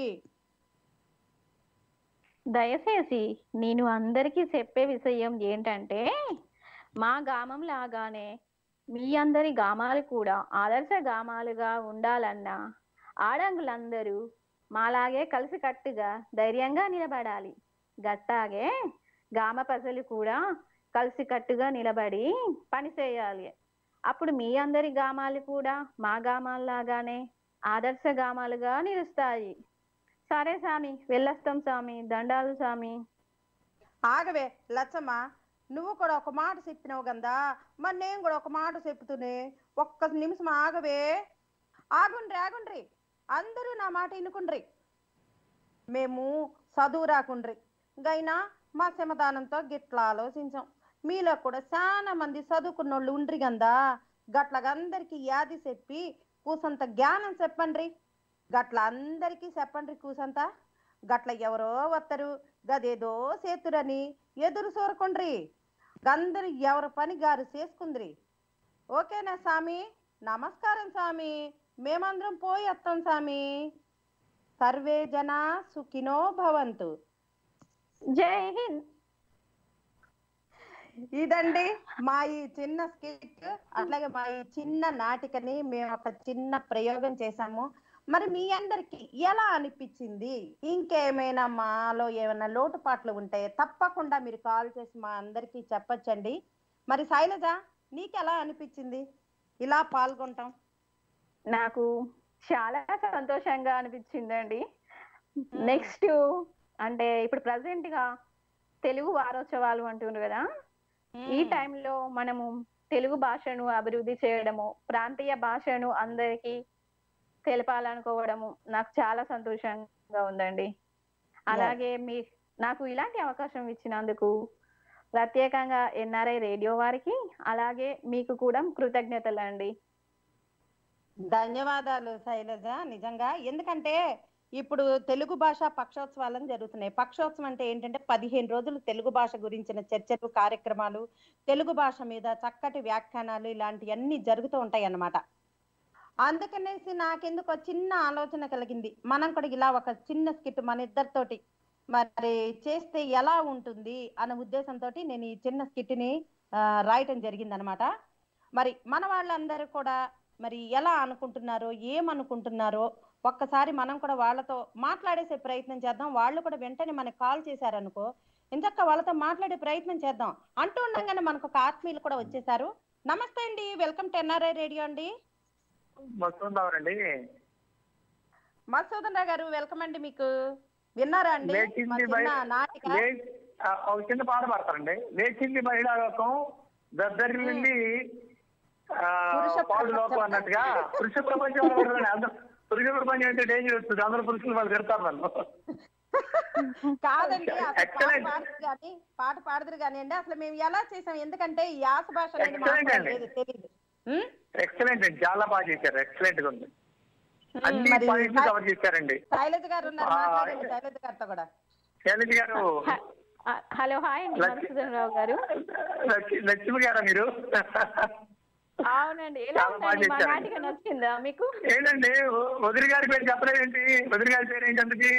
దయచేసి నేను అందరికీ చెప్పే విషయం ఏంటంటే, మా గ్రామం లాగానే మీ అందరి గ్రామాలు కూడా ఆదర్శ గ్రామాలుగా ఉండాలన్నా ఆడంగులందరూ మాలాగే కలిసికట్టుగా ధైర్యంగా నిలబడాలి. గట్టాగే గ్రామ ప్రజలు కూడా కలిసికట్టుగా నిలబడి పని చేయాలి. అప్పుడు మీ అందరి గ్రామాలు కూడా మా గ్రామాల్లాగానే ఆదర్శ గ్రామాలుగా నిలుస్తాయి. సరే స్వామి, వెళ్ళొస్తాం స్వామి. దండాలు స్వామి.
ఆగవే లచ్చమ్మ, నువ్వు కూడా ఒక మాట చెప్పినావు గందా, మరి నేను కూడా ఒక మాట చెప్తూనే. ఒక్క నిమిషం ఆగవే. ఆగుండ్రి ఆగుండ్రి, అందరూ నా మాట వినుకుండ్రి. మేము చదువు రాకుండ్రి గైనా మా శ్రమదానంతో గిట్లా ఆలోచించాం. మీలో కూడా చాలా మంది చదువుకున్నోళ్ళు ఉండ్రి గందా, గట్లగందరికి యాది చెప్పి కూసంత జ్ఞానం చెప్పండ్రి. గట్ల అందరికీ చెప్పండ్రి కూసంత. గట్ల ఎవరో వత్తరు గదేదో సేతురని ఎదురు చూరకుండ్రి. గందరు ఎవరి పని గారు చేసుకుంద్రి. ఓకేనా స్వామి? నమస్కారం స్వామి. మేమందరం పోయి వస్తాం స్వామి. సర్వే జనా సుఖినో భవంతు.
జై హింద్.
ఇదండి మా ఈ చిన్న స్కిట్, అట్లాగే మా ఈ చిన్న నాటికని మేము ఒక చిన్న ప్రయోగం చేశాము. మరి మీ అందరికి ఎలా అనిపించింది? ఇంకేమైనా మాలో ఏమైనా లోటుపాట్లు ఉంటే తప్పకుండా మీరు కాల్ చేసి మా అందరికి చెప్పొచ్చండి. మరి శైలజ, నీకు ఎలా అనిపించింది ఇలా పాల్గొంటాం?
నాకు చాలా సంతోషంగా అనిపించిందండి. నెక్స్ట్ అంటే ఇప్పుడు ప్రజెంట్ గా తెలుగు వారోత్సవాలు అంటున్నారు కదా, ఈ టైంలో మనము తెలుగు భాషను అభివృద్ధి చేయడము, ప్రాంతీయ భాషను అందరికీ తెలపాలనుకోవడము నాకు చాలా సంతోషంగా ఉందండి. అలాగే నాకు ఇలాంటి అవకాశం ఇచ్చినందుకు ప్రత్యేకంగా ఎన్ఆర్ఐ రేడియో వారికి అలాగే మీకు కూడా కృతజ్ఞతలు అండి.
ధన్యవాదాలు శైలజ. నిజంగా ఎందుకంటే ఇప్పుడు తెలుగు భాష పక్షోత్సవాలను జరుగుతున్నాయి. పక్షోత్సవం అంటే ఏంటంటే 15 రోజులు తెలుగు భాష గురించిన చర్చలు, కార్యక్రమాలు, తెలుగు భాష మీద చక్కటి వ్యాఖ్యానాలు ఇలాంటివన్నీ జరుగుతూ ఉంటాయి అన్నమాట. అందుకనేసి నాకెందుకో చిన్న ఆలోచన కలిగింది. మనం కూడా ఇలా ఒక చిన్న స్కిట్ మన ఇద్దరితోటి మరి చేస్తే ఎలా ఉంటుంది అన్న ఉద్దేశంతో నేను ఈ చిన్న స్కిట్ ని రాయటం జరిగిందనమాట. మరి మన వాళ్ళందరూ కూడా మరి ఎలా అనుకుంటున్నారో, ఏమనుకుంటున్నారో ఒక్కసారి మనం కూడా వాళ్ళతో మాట్లాడేసే ప్రయత్నం చేద్దాం. వాళ్ళు కూడా వెంటనే మనకి కాల్ చేశారనుకో, ఇంతక్క వాళ్ళతో మాట్లాడే ప్రయత్నం చేద్దాం. అంటూ ఉండగానే మనకు ఒక ఆత్మీయులు కూడా వచ్చేసారు. నమస్తే అండి, వెల్కమ్ టు ఎన్ఆర్ఐ రేడియో అండి.
మసూదన్
రావు గారు వెల్కమ్ అండి. మీకు విన్నారా అండి నాటిక?
ఒక చిన్న పాట పాడతారండి. లేచింది మహిళా లోకం, దద్దరిల్లింది పాడు లోకం అన్నట్టుగా పురుష ప్రపంచం అందరూ పురుష ప్రపంచం అంటే డేంజర్ వస్తుంది. అందరూ పురుషులు వాళ్ళు తిడతారు నన్ను.
కాదండి, పాట పాడదురు కానీ అండి. అసలు మేము ఎలా చేసాం, ఎందుకంటే ఈ యాస భాష తెలియదు.
ఎక్సలెంట్ అండి, చాలా బాగా చేశారు. ఎక్సలెంట్ గా ఉంది. అన్ని పాయింట్లు కవర్ చేశారండి.
శైలజ గారు ఉన్నారు, మాట్లాడండి శైలజ గారితో కూడా.
శైలజ గారు
హలో, హాయ్ అండి మధుసూదన్ రావు గారు.
లక్ష్మి గారా మీరు?
అవునండి. ఎలా ఉందండి మా నాటిక, నచ్చిందా మీకు?
ఏంటండి వదిలి గారి పేరు చెప్పలేదేంటి? వదిలి గారి పేరు ఏంటి అందుకు?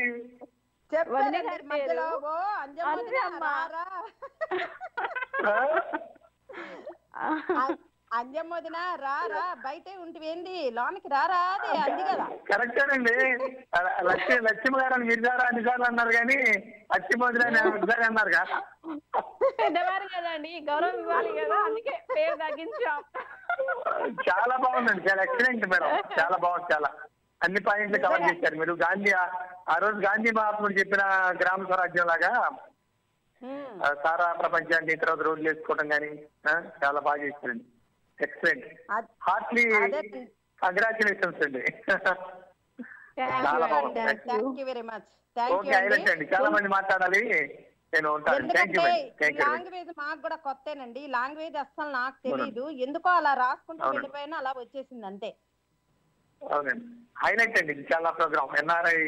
అంజమ్మోదిన రా రా బయటే ఉంటివేంది, లోనికి రారా అదే అంది కదా.
కరెక్టేనండి. లక్ష్మి గారు అని మీరు సార్ అన్నిసార్లు అన్నారు కానీ లక్ష్మోదిన ఒకసారి అన్నారు కదా.
పెద్దవారు కదండి, గౌరవం ఇవ్వాలి కదా, అందుకే పేరు తగ్గించాం.
చాలా బాగుందండి, చాలా ఎక్సలెంట్ మేడం, చాలా బాగుంది. చాలా అన్ని పాయింట్లు కవర్ చేశారు మీరు. గాంధీ ఆ రోజు గాంధీ మహాత్ముడు చెప్పిన గ్రామ స్వరాజ్యం లాగా సారా ప్రపంచాన్ని తర్వాత రోడ్లు వేసుకోవడం కానీ చాలా బాగా చేశారండి. ఎక్సలెంట్, హార్ట్లీ కంగ్రాచులేషన్స్ అండి. చాలా బాగుంది. ఓకే, హైలైట్ అండి. చాలా మంది మాట్లాడాలి, నేను ఉంటాను.
లాంగ్వేజ్ మాకు కూడా కొత్తేనండి. లాంగ్వేజ్ అస్సలు నాకు తెలీదు, ఎందుకో అలా రాసుకుంటూ వెళ్ళిపోయినా అలా వచ్చేసింది అంతే.
అవునండి, హైలైట్ అండి. చాలా ప్రోగ్రామ్ ఎన్ఆర్ఐ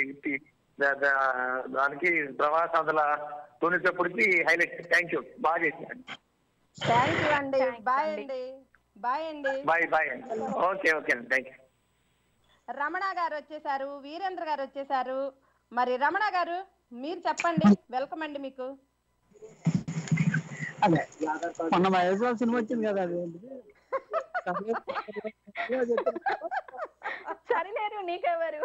దానికి ప్రవాసాదుల తోనేటప్పటికి హైలైట్. థ్యాంక్ యూ, బాగా చేశారండి.
థ్యాంక్ యూ అండి. బాయ్ అండి. బాయ్ అండి.
బాయ్ అండి. ఓకే అండి, థ్యాంక్ యూ.
రమణ గారు వచ్చేసారు, వీరేంద్ర గారు వచ్చేసారు. మరి రమణ గారు మీరు చెప్పండి. వెల్కమ్ అండి మీకు.
మొన్న మహేష్ బాబు సినిమా వచ్చింది కదా, అది
సరిలేరు నీకెవరు?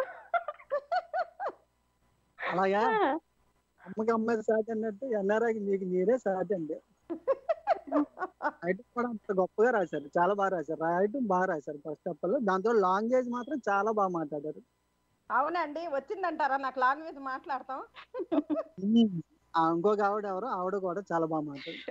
అలాగా అమ్మకి అమ్మాయి సాటి అన్నట్టు ఎన్ఆర్ఐకి మీకు మీరే సాటి అండి. రైటింగ్ కూడా అంత గొప్పగా రాశారు, చాలా బాగా రాశారు. రైటింగ్ బాగా రాశారు ఫస్ట్ ఆఫ్ ఆల్. దాంతో లాంగ్వేజ్ మాత్రం చాలా బాగా మాట్లాడారు.
అవునండి, వచ్చిందంటారా నాకు లాంగ్వేజ్ మాట్లాడతాం?
ఇంకొక ఆవిడ కూడా చాలా బాగా మాట్లాడారు.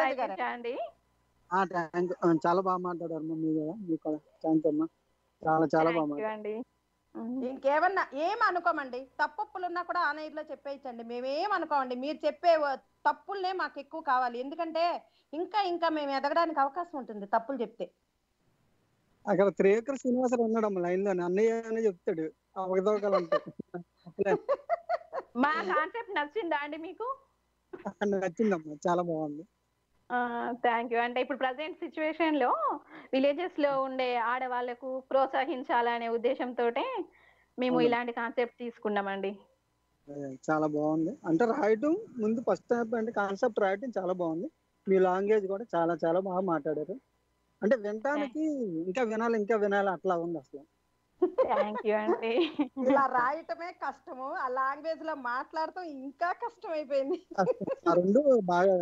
చాలా బాగా మాట్లాడారు మమ్మీ కూడా. మీకు కూడా థ్యాంక్ అమ్మా, చాలా బాగా మాట్లాడారు.
ఇంకేమన్నా ఏం అనుకోమండి, తప్పులు ఉన్నా కూడా ఆనైర్ లో చెప్పేయచ్చండి, మేమేం అనుకోమండి. మీరు చెప్పే తప్పులనే మాకు ఎక్కువ కావాలి, ఎందుకంటే ఇంకా మేము ఎదగడానికి అవకాశం ఉంటుంది తప్పులు చెప్తే.
అక్కడ త్రివిక్రమ్ శ్రీనివాసరావు ఉన్నాడు అమ్మ లైన్ లో, అన్నయ్య అని చెప్తాడు అవకదవకాలంటే.
మా కాన్సెప్ట్ నచ్చిందా అండి మీకు?
నచ్చిందమ్మా, చాలా బాగుంది.
Thank you. అంటే ఇప్పుడు ప్రజెంట్ సిచ్యువేషన్ లో విలేజెస్ లో ఉండే ఆడవాళ్లకు ప్రోత్సహించాలనే ఉద్దేశంతో మేము ఇలాంటి కాన్సెప్ట్ తీసుకున్నామండి.
చాలా బాగుంది. అంటే రాయటం ముందు ఫస్ట్ అంటే కాన్సెప్ట్ రాయటం చాలా బాగుంది. మీ లాంగ్వేజ్ కూడా చాలా బాగా మాట్లాడారు. అంటే వినటానికి ఇంకా వినాలి అట్లా ఉంది అసలు.
థ్యాంక్ యూ అండి.
ఇలా రాయటమే కష్టము, ఆ లాంగ్వేజ్ లో మాట్లాడటం ఇంకా కష్టం అయిపోయింది.
రెండు బాగా.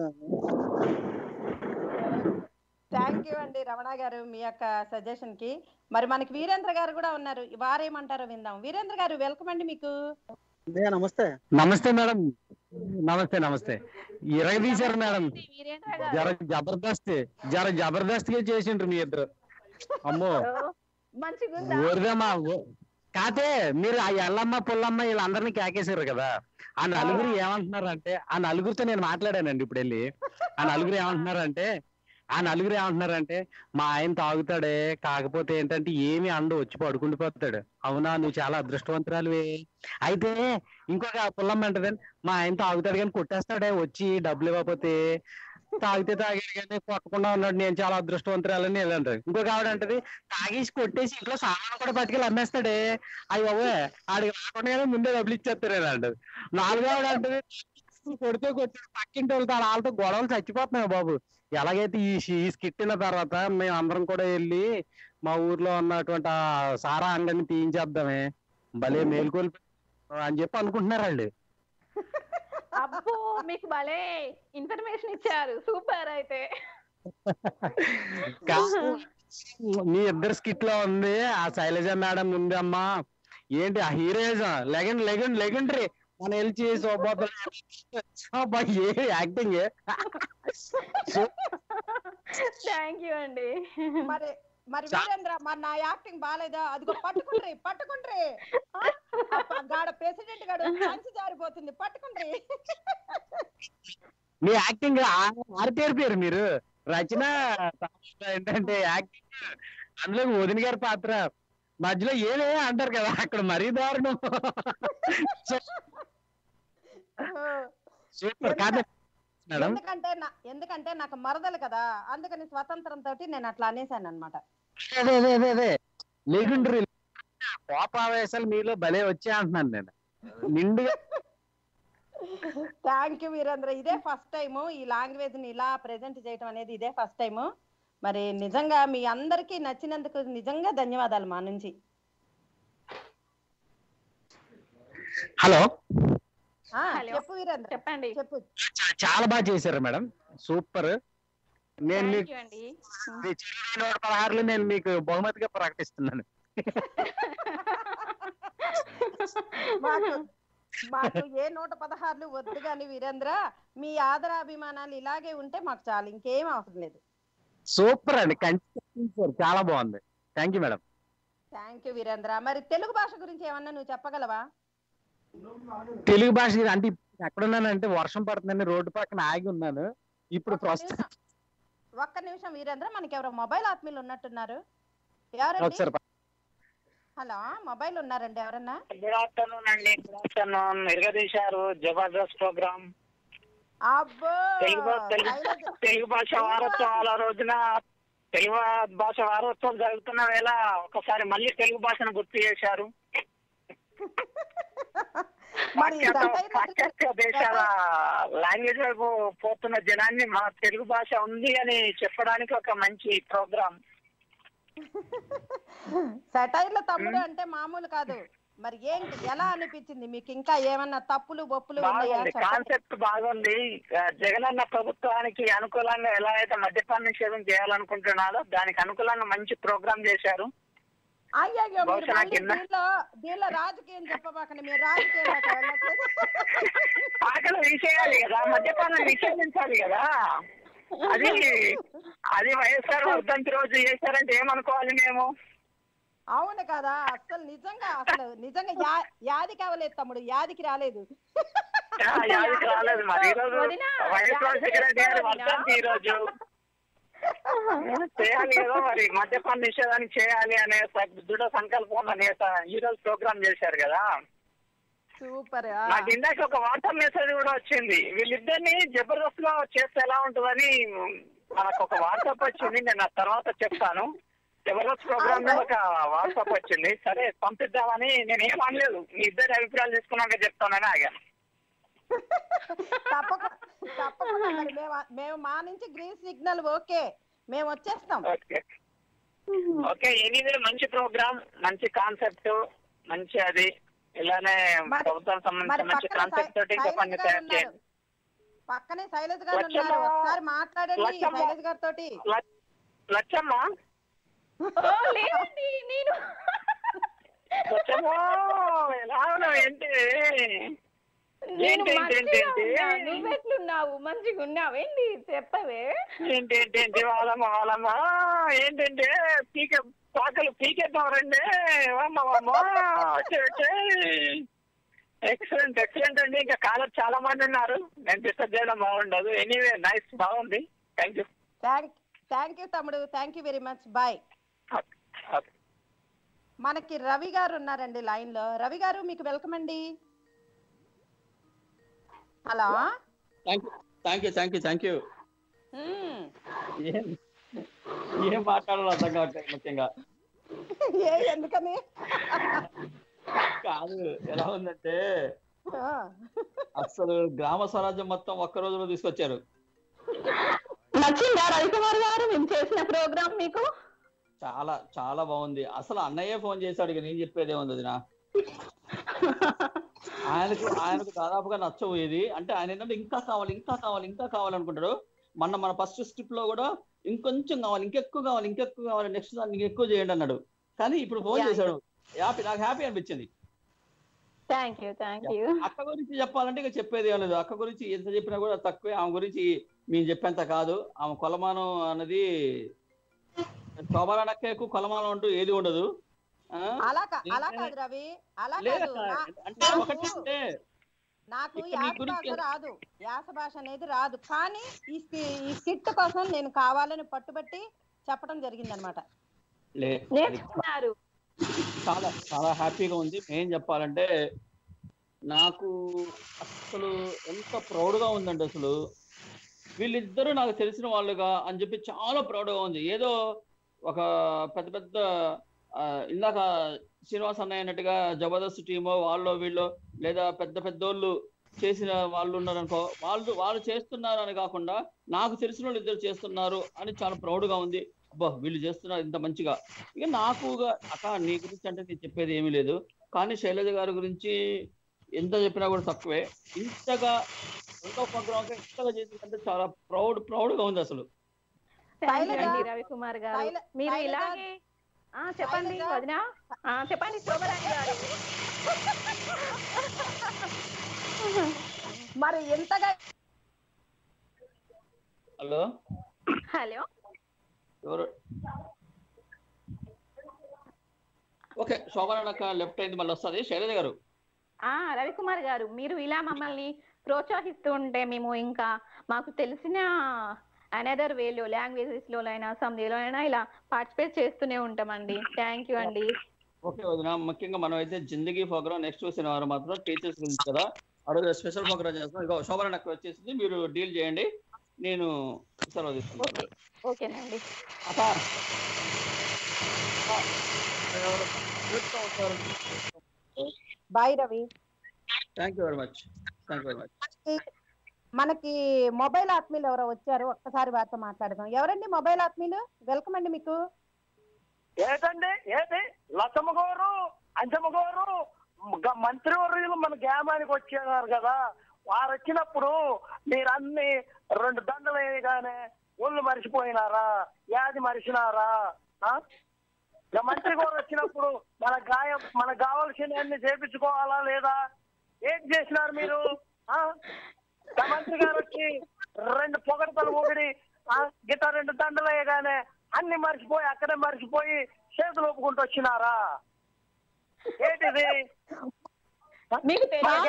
థ్యాంక్ యూ అండి రమణ గారు మీ యొక్క సజెషన్ కి. మరి మనకి వీరేంద్ర గారు కూడా ఉన్నారు, వారేమంటారో విందాం. వీరేంద్ర గారు వెల్కమ్ అండి మీకు.
నమస్తే మేడం. నమస్తే. తీశారు మేడం, జబర్దస్త్ గా చేసిండ్రు మీ ఇద్దరు. అమ్మో ఊరిదమ్మా. కాతే మీరు ఆ ఎల్లమ్మ పుల్లమ్మ వీళ్ళందరినీ కేకేశారు కదా, ఆ నలుగురు ఏమంటున్నారు అంటే, ఆ నలుగురితో నేను మాట్లాడానండి ఇప్పుడు వెళ్ళి. ఆ నలుగురు ఏమంటున్నారు అంటే, ఆ నలుగురు ఏమంటున్నారంటే మా ఆయన తాగుతాడే, కాకపోతే ఏంటంటే ఏమి అండు, వచ్చి పడుకుండిపోతాడు. అవునా, నువ్వు చాలా అదృష్టవంతురాలువే. అయితే ఇంకొక పుల్లమ్మ అంటదండి, మా ఆయన తాగుతాడు కానీ కొట్టేస్తాడే వచ్చి డబ్బులు ఇవ్వకపోతే. తాగితే తాగాడు కానీ కొట్టకుండా ఉన్నాడు, నేను చాలా అదృష్టవంతురాలని వెళ్ళంటారు. ఇంకొక ఆవిడ అంటది, తాగేసి కొట్టేసి ఇంట్లో సామాను కూడా పట్టుకెళ్ళి అమ్మేస్తాడే, అయ్యి బాబోయ్ ఆడికి రాకుండా ముందే డబ్బులు ఇచ్చేస్తారు అంటది. నాలుగో ఆవిడ అంటది, కొడితే కొట్టాడు, పక్కింటి వెళ్తే వాళ్ళతో గొడవలు చచ్చిపోతున్నాయి బాబు. ఎలాగైతే ఈ స్కిట్ అయిన తర్వాత మేము అందరం కూడా వెళ్ళి మా ఊర్లో ఉన్నటువంటి ఆ సారా అంగడిని తీయించేద్దామే, భలే మేల్కొల్పి అని చెప్పి అనుకుంటున్నారు వాళ్ళు.
అబ్బో, మీకు భలే ఇన్ఫర్మేషన్ ఇచ్చారు, సూపర్. అయితే
మీ ఇద్దరు స్కిట్ లో ఉంది ఆ శైలజ మేడం ఉంది అమ్మా, ఏంటి ఆ హీరోయిజం, లెగెండరీ మన ఎల్చి ఏ యాక్టింగ్.
థ్యాంక్ యూ అండి.
మరి వీరేంద్ర, మరి నా యాక్టింగ్ బాగాలేదా? అదిగో పట్టుకుండ్రి గాడ ప్రెసిడెంట్ గాడు మంచి జారిపోతుంది, పట్టుకుండ్రి.
మీ యాక్టింగ్ ఆరితేరిపోయారు మీరు. రచన ఏంటంటే యాక్టింగ్, అందులో వదిన గారి పాత్ర మధ్యలో ఏమే అంటారు కదా, అక్కడ మరీ దారుణం. సూపర్ కాదు మేడం.
ఎందుకంటే నాకు మరదలు కదా, అందుకని స్వతంత్రంతో నేను అట్లా అనేసాను అనమాట.
అదే లేకుండ్రి కోపావేశాలు మీలో భలే వచ్చాయి అంటున్నాను నేను నిండుగా.
థ్యాంక్ యూ వీరేంద్ర, ఇదే ఫస్ట్ టైం ఈ లాంగ్వేజ్ ని ఇలా ప్రెజెంట్ చేయడం అనేది, ఇదే ఫస్ట్ టైం. మరి నిజంగా మీ అందరికి నచ్చినందుకు నిజంగా ధన్యవాదాలు మా నుంచి.
హలో
చెప్పు వీరేంద్ర,
చెప్పండి.
చెప్పు.
చాలా బాగా చేశారు మేడం, సూపర్. నేను మీకు 16 నేను మీకు బహుమతిగా ప్రకటిస్తున్నాను.
మాకు ఏ 116 వద్దు కానీ వీరేంద్ర, మీ ఆదరాభిమానాలు ఇలాగే ఉంటే మాకు చాలు, ఇంకేం అవసరం లేదు.
సూపర్ అండి, కంటిన్యూ, చాలా బాగుంది. Thank you madam.
Thank you Veerendra. మరి తెలుగు భాష గురించి ఏమన్నా నువ్వు చెప్పగలవా?
తెలుగు భాష అంటే ఎక్కడున్నానంటే వర్షం పడుతుందని రోడ్డు పక్కన ఆగి ఉన్నాను ఇప్పుడు ప్రస్తుతం.
ఒక్క నిమిషం వీరేంద్ర, మనకి ఎవరో మొబైల్ ఆత్మీయులు ఉన్నట్టున్నారు. ఎవరండి? హలో, మొబైల్ ఉన్నారండి ఎవరన్నా?
గుడ్ ఆఫ్టర్నూన్ అండి. Good afternoon. ఎరగదీశారు జబర్దస్త్ ప్రోగ్రామ్.
అబ్బో,
తెలుగు భాష వారోత్సవాల రోజున తెలుగు భాష వారోత్సవం జరుగుతున్న వేళ ఒకసారి మళ్ళీ తెలుగు భాషను గుర్తు చేశారు. పాశ్చాత్య దేశాల లాంగ్వేజ్ వైపు పోతున్న జనాన్ని మన తెలుగు భాష ఉంది అని చెప్పడానికి ఒక మంచి ప్రోగ్రామ్.
సెటైర్ల తమ్ముడు అంటే మామూలు కాదు. మరి ఏంటి, ఎలా అనిపించింది మీకు? ఇంకా ఏమన్నా తప్పులు బొప్పులు?
కాన్సెప్ట్ బాగుంది. జగనన్న ప్రభుత్వానికి అనుకూలంగా ఎలా అయితే మద్యపాన నిషేధం చేయాలనుకుంటున్నారో దానికి అనుకూలంగా మంచి ప్రోగ్రామ్ చేశారు.
అయ్యో, దీనిలో రాజకీయం చెప్పబాకండి, మీరు రాజకీయం
ఆకలి తీసేయాలి కదా, మద్యపానం నిషేధించాలి కదా. అది వైఎస్ఆర్ వర్ధంతి రోజు చేశారంటే ఏమనుకోవాలి మేము?
అవును కదా, అసలు నిజంగా యాది కావలేదు తమ్ముడు, యాదికి రాలేదు.
యాదికి రాలేదు. మరి ఈరోజు వైఎస్ఆర్ సెక్రటరీ గారి వర్ధంతి ఈరోజు చేయాలి కదా, మరి మద్యపాన నిషేధాన్ని చేయాలి అనే దృఢ సంకల్పం అనేత ఈ రోజు ప్రోగ్రామ్ చేశారు కదా.
సూపర్.
నాకు ఇందాక ఒక వాట్సాప్ మెసేజ్ కూడా వచ్చింది, వీళ్ళిద్దరిని జబర్దస్త్ లో చేస్తే ఎలా ఉంటుందని మనకు ఒక వాట్సాప్ వచ్చింది. నేను ఆ తర్వాత చెప్తాను. జబర్దస్త్ ప్రోగ్రామ్ మీద ఒక వాట్సాప్ వచ్చింది. సరే పంపిద్దామని నేను ఏం అనలేదు, మీ ఇద్దరి అభిప్రాయాలు తీసుకున్నాక చెప్తానని ఆగాను.
తప్పకుండా మేము మా నుంచి గ్రీన్ సిగ్నల్ ఓకే, మేము వచ్చేస్తాం.
ఓకే, ఎనీవే మంచి ప్రోగ్రామ్, మంచి కాన్సెప్ట్, మంచి అది ఇలానే ప్రభుత్వానికి సంబంధించిన మంచి కాన్సెప్ట్ తోటి ఇంకా పని తయారు చేయండి.
పక్కనే శైలజ్ గారు ఉన్నారు, ఒకసారి మాట్లాడండి శైలజ్ గారితో.
లచ్చమ్మ లచ్చమ్మ ఎలా ఉన్నావు? ఏంటి
నువ్వెట్లున్నావు? మంచిగా ఉన్నావేంటి? చెప్పవే.
ఏంటి వాళ్ళమ్మా ఏంటంటే పాకలు పీకేద్దాం రండి. ఎక్సలెంట్ అండి. ఇంకా కాలర్ చాలా మంది ఉన్నారు, నేను డిస్టర్బ్ చేయడం బాగుండదు. ఎనీవే నైస్, బాగుంది. Thank you.
థ్యాంక్ యూ తమ్ముడు, thank you very much, bye. మనకి రవి గారు ఉన్నారండి లైన్ లో. రవి గారు మీకు వెల్కమ్ అండి. హలో.
Thank you. ఏం మాట్లాడాలో అర్థం కావట్లేదు ముఖ్యంగా.
ఎందుకని
కాదు, ఎలా ఉందంటే అసలు గ్రామ స్వరాజ్యం మొత్తం ఒక్క రోజులో తీసుకొచ్చారు.
నచ్చిందా రవికుమార్ గారు మేము చేసిన ప్రోగ్రామ్ మీకు?
చాలా చాలా బాగుంది. అసలు అన్నయ్య ఫోన్ చేశాడు, ఇక నేను చెప్పేదే ఉంది వదినా. ఆయనకు దాదాపుగా నచ్చబోయేది అంటే ఆయన ఏంటంటే ఇంకా కావాలి అనుకుంటాడు. మన ఫస్ట్ స్ట్రిప్ లో కూడా ఇంకొంచెం కావాలి, ఇంకెక్కువ కావాలి, నెక్స్ట్ దాన్ని ఇంకెక్కువ చేయండి అన్నాడు. కానీ ఇప్పుడు ఫోన్ చేశాడు, నాకు హ్యాపీ అనిపించింది.
Thank you.
అక్క గురించి చెప్పాలంటే ఇక చెప్పేది ఏం లేదు. అక్క గురించి ఎంత చెప్పినా కూడా తక్కువే. ఆమె గురించి మేము చెప్పేంత కాదు. ఆమె కొలమానం అన్నది శోభారాణి అక్క ఎక్కువ కొలమానం అంటూ ఏది ఉండదు.
అలా కాదు రవి, అలా కాదు. నాకు యాస భాష అనేది రాదు, కానీ ఈ స్కిట్ కోసం నేను కావాలని పట్టుబట్టి చెప్పడం జరిగింది అనమాట.
చాలా చాలా హ్యాపీగా ఉంది. ఏం చెప్పాలంటే నాకు అసలు ఎంత ప్రౌడ్గా ఉందండి. అసలు వీళ్ళిద్దరూ నాకు తెలిసిన వాళ్ళుగా అని చెప్పి చాలా ప్రౌడ్గా ఉంది. ఏదో ఒక పెద్ద ఇందాక శ్రీనివాస్ అన్నయ్య అన్నట్టుగా జబర్దస్త్ టీమో వాళ్ళో వీళ్ళో లేదా పెద్దోళ్ళు చేసిన వాళ్ళు ఉన్నారనుకో, వాళ్ళు చేస్తున్నారు అని కాకుండా నాకు తెలిసిన వాళ్ళు ఇద్దరు చేస్తున్నారు అని చాలా ప్రౌడ్గా ఉంది. అబ్బా వీళ్ళు చేస్తున్నారు ఇంత మంచిగా. ఇక నాకుగా అక్క నీ గురించి అంటే నేను చెప్పేది ఏమీ లేదు, కానీ శైలజ గారి గురించి ఎంత చెప్పినా కూడా తక్కువే. ఇంతగా ఎంతో ప్రోగ్రామ్ ఇంతగా చేసిందంటే చాలా ప్రౌడ్గా ఉంది అసలు.
రవికుమార్ గారు మీరు ఇలాగే చెప్పండి వదినా, చెప్పండి శోభరాణి గారు.
మరి ఎంతగా
హలో
ఎవరు? ఓకే, శోభరాణి అక్క లెఫ్ట్ అయింది, మళ్ళీ వస్తుంది. శైలజ గారు.
రవికుమార్ గారు మీరు ఇలా మమ్మల్ని ప్రోత్సహిస్తూ ఉంటే మేము ఇంకా మాకు తెలిసిన అనదర్ వేలో లాంగ్వేజెస్ లో అయినా సమ్లో అయినా ఇలా పార్టిసిపేట్ చేస్తూనే ఉంటామండి. థ్యాంక్ యూ అండి.
ఓకే వదినా, ముఖ్యంగా మనం అయితే జిందగీ ప్రోగ్రామ్ నెక్స్ట్ శనివారం మాత్రం టీచర్స్ గురించి కదా, అడుగు స్పెషల్ ప్రోగ్రామ్ చేస్తాం. ఇక శోభరాణి అక్క వచ్చేసింది, మీరు డీల్ చేయండి, నేను సెలవు తీసుకుంటాను.
ఓకేనండి.
Bye Ravi.
Thank you very much.
మనకి మొబైల్ ఆత్మీయులు ఎవరో వచ్చారు, ఒక్కసారి వారితో మాట్లాడదాం. ఎవరండి మొబైల్ ఆత్మీయులు? వెల్కమ్ అండి మీకు.
ఏది లతమ్మ గారు, అంజమ్మ గారు, మంత్రివర్యులు మన గ్రామానికి వచ్చేవారు కదా, వారు వచ్చినప్పుడు మీరు అన్ని 2 దండలు వేయగానే ఒళ్ళు మరిచిపోయినారా, యాది మరిచినారా? మంత్రి గారు వచ్చినప్పుడు మనకు కావాల్సిన అన్ని చేపించుకోవాలా లేదా? ఏం చేసినారు మీరు? మంత్రి గారు వచ్చి 2 పొగడతలు ఊగిడి గిట్ట 2 దండలు వేయగానే అన్ని మర్చిపోయి అక్కడే మర్చిపోయి చేతులు ఒప్పుకుంటూ వచ్చినారా? ఏంటిది?
మీకు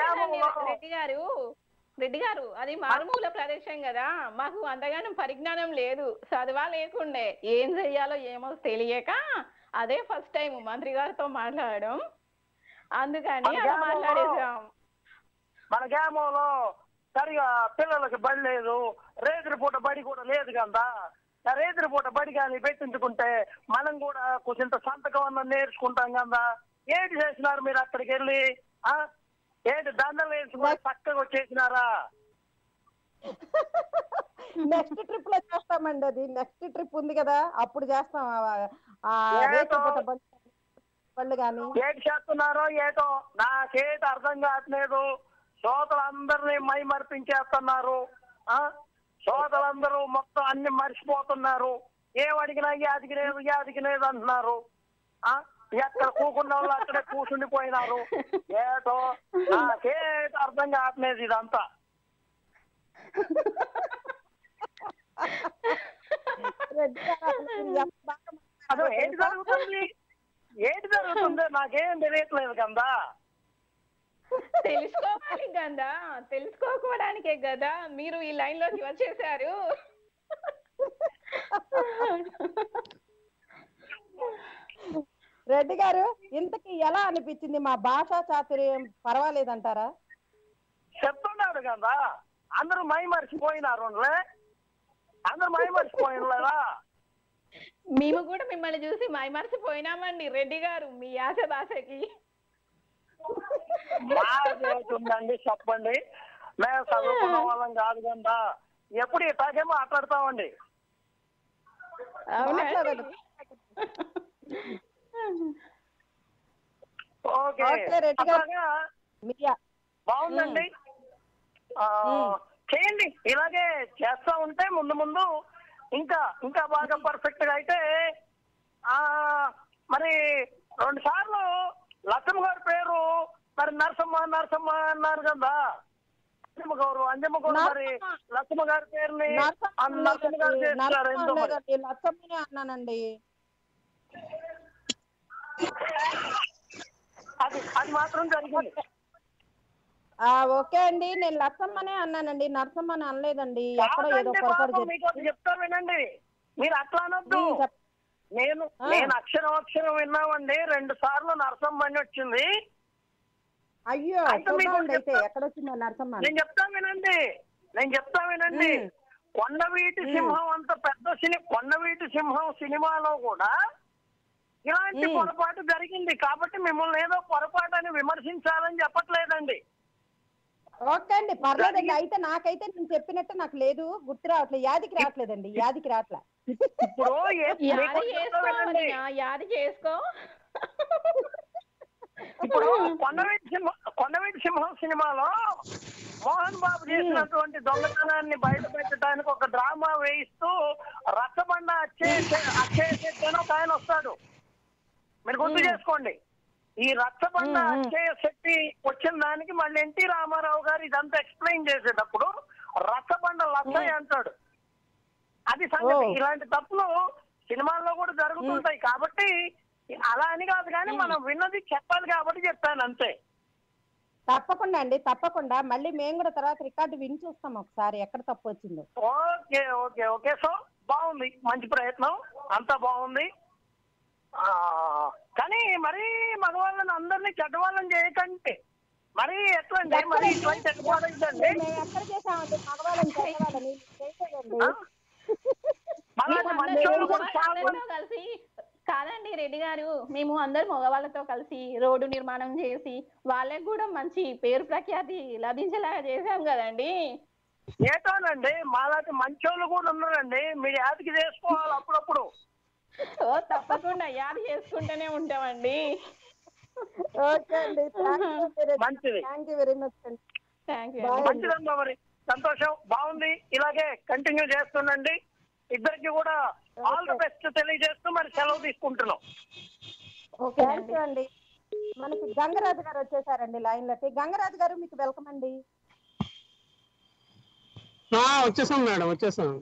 రెడ్డి గారు అది మారుమూల ప్రదేశం కదా, మాకు అంతగానో పరిజ్ఞానం లేదు, చదువా లేకుండే ఏం చెయ్యాలో ఏమో తెలియక అదే ఫస్ట్ టైం మంత్రి గారితో మాట్లాడడం, అందుకని అలా మాట్లాడేసాం.
మన గ్రామంలో సరిగా పిల్లలకి బడి లేదు, రేత్రి పూట బడి కూడా లేదు కదా. రేత్రి పూట బడి కానీ పెట్టించుకుంటే మనం కూడా కొంచెం సంతకం అన్న నేర్చుకుంటాం కదా. ఏంటి చేసినారు మీరు అక్కడికి వెళ్ళి? ఏంటి దండలు వేసుకుని చక్కగా వచ్చేసినారా?
నెక్స్ట్ ట్రిప్ లో చేస్తామండి, అది నెక్స్ట్ ట్రిప్ ఉంది కదా అప్పుడు చేస్తాం. వాళ్ళు కానీ
ఏంటి చేస్తున్నారో ఏటో నాకేటి అర్థం కావట్లేదు. శ్రోతలందరినీ మై మర్పించేస్తున్నారు. శ్రోతలందరూ మొత్తం అన్ని మర్చిపోతున్నారు. ఏం అడిగినా యాదికి లేదు అంటున్నారు. ఎక్కడ కూకున్న వాళ్ళు అక్కడే కూర్చుండిపోయినారు. ఏటో నాకేటి అర్థం కావట్లేదు ఇదంతా. అసలు ఏంటి జరుగుతుందో నాకేం తెలియట్లేదు కదా.
తెలుసుకోవాలి కదా, తెలుసుకోవడానికే కదా మీరు ఈ లైన్ లోకి వచ్చేసారు.
రెడ్డి గారు ఇంతకి ఎలా అనిపించింది? మా భాషా చాతుర్యం పర్వాలేదంటారా?
చెప్తున్నారు కదా, అందరూ మై మర్చిపోయినారు, అందరూ మై మర్చిపోయినారా?
మేము కూడా మిమ్మల్ని చూసి మైమర్చిపోయినామండి రెడ్డి గారు, మీ యాస భాషకి.
ఉందండి చెప్పండి, మేము చదువుకున్న వాళ్ళం కాదు కదా, ఎప్పుడు ఇట్లాగే మాట్లాడతామండి.
మాట్లాడండి.
ఓకే,
ఓకే రెడ్డి గారు,
అట్లాగా
మీ-
బాగుందండి. చేయండి, ఇలాగే చేస్తా ఉంటే ముందు ముందు ఇంకా ఇంకా బాగా పర్ఫెక్ట్ గా అయితే మరి 2 సార్లు లక్ష్మ గారి పేరు మరి నరసమ్మ నరసమ్మ అన్నారు కదా, అంజమ్మ గౌరు మరి లక్ష్మ గారి పేరుని నరసమ్మ గారు చేస్తారు. ఎంతో మరి
లచ్చమ్మనే అన్నానండి.
అది మాత్రం జరిగింది.
ఓకే అండి, నేను లచ్చమ్మనే అన్నానండి, నరసమ్మని అనలేదండి. ఎక్కడో ఏదో పొరపాటు
మీకు చెప్తా వినండి, మీరు అట్లా అనొద్దు. నేను అక్షరం విన్నామండి, 2 సార్లు నరసమ్మ అని వచ్చింది.
అయ్యో చూడండి, అయితే ఎక్కడొచ్చిందో నరసమ్మ.
నేను చెప్తా వినండి. కొండవీటి సింహం అంత పెద్ద కొండవీటి సింహం సినిమాలో కూడా ఇలాంటి పొరపాటు జరిగింది. కాబట్టి మిమ్మల్ని ఏదో పొరపాటు అని విమర్శించాలని చెప్పట్లేదండి.
ఓకే అండి, పర్లేదండి. అయితే నాకైతే నేను చెప్పినట్టు నాకు లేదు, గుర్తు రావట్లేదు, యాదికి రావట్లేదండి, యాదికి రావట్లే.
ఇప్పుడు
యాది చేసుకో.
ఇప్పుడు కొండవీటి సింహం సినిమాలో మోహన్ బాబు చేసినటువంటి దొంగతనాన్ని బయట పెట్టడానికి ఒక డ్రామా వేయిస్తూ రచ్చబండ అక్షయ ఒక ఆయన వస్తాడు, మీరు గుర్తు చేసుకోండి. ఈ రచ్చబండ అక్షయ శక్తి వచ్చిన దానికి మళ్ళీ ఎన్టీ రామారావు గారు ఇదంతా ఎక్స్ప్లెయిన్ చేసేటప్పుడు రచ్చబండ లచ్చయ్య అంటాడు. అది సంగతి. ఇలాంటి తప్పులు సినిమాల్లో కూడా జరుగుతుంటాయి. కాబట్టి అలా అని కాదు, కానీ మనం విన్నది చెప్పాలి కాబట్టి చెప్పాను అంతే.
తప్పకుండా అండి, తప్పకుండా. మళ్ళీ మేము కూడా తర్వాత రికార్డు విని చూస్తాం ఒకసారి ఎక్కడ తప్పు వచ్చిందో.
ఓకే ఓకే ఓకే సో బాగుంది, మంచి ప్రయత్నం, అంతా బాగుంది. కానీ మరీ మగవాళ్ళని అందరినీ చెడ్డవాళ్ళని చేయకండి. మరి ఎట్లండి, మరి ఇటువంటి చెడ్డవాళ్ళండి
ఎక్కడ చేసామండి మగవాళ్ళని చెడ్డవాళ్ళని చేయలేదండి.
కలిసి కాదండి రెడ్డి గారు, మేము అందరు మగవాళ్ళతో కలిసి రోడ్డు నిర్మాణం చేసి వాళ్ళకి కూడా మంచి పేరు ప్రఖ్యాతి లభించేలాగా చేశాం కదండి.
ఏటోనండి, మాలాంటి మంచోళ్ళు కూడా ఉన్నారండి, మీరు యాదికి చేసుకోవాలి అప్పుడప్పుడు.
తప్పకుండా యాది చేసుకుంటూనే ఉంటామండి.
ఓకే అండి,
మంచిది,
థ్యాంక్ యూ వెరీ మచ్ అండి.
మంచిదమ్మా, మరి సంతోషం, బాగుంది. ఇలాగే కంటిన్యూ చేస్తుండండి. ఇద్దరికి కూడా ఆల్ ది బెస్ట్ తెలియజేస్తూ మరి సెలవు తీసుకుంటున్నాం.
థ్యాంక్ యూ అండి. మనకి గంగరాజు గారు వచ్చేసారండి లైన్ లోకి. గంగరాజు గారు మీకు వెల్కమ్ అండి.
వచ్చేసాం మేడం, వచ్చేసాం.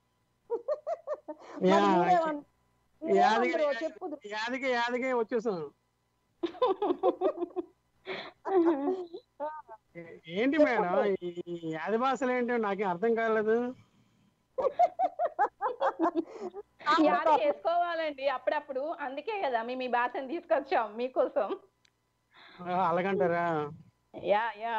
యాదికి వచ్చేసాం. ఏంటి మేడం ఈ యాది భాషలు ఏంటి, నాకేం అర్థం కాలేదు.
యాది చేసుకోవాలండి అప్పుడప్పుడు, అందుకే కదా మీ భాషను తీసుకొచ్చాం మీకోసం.
అలాగంటారా?
యా యా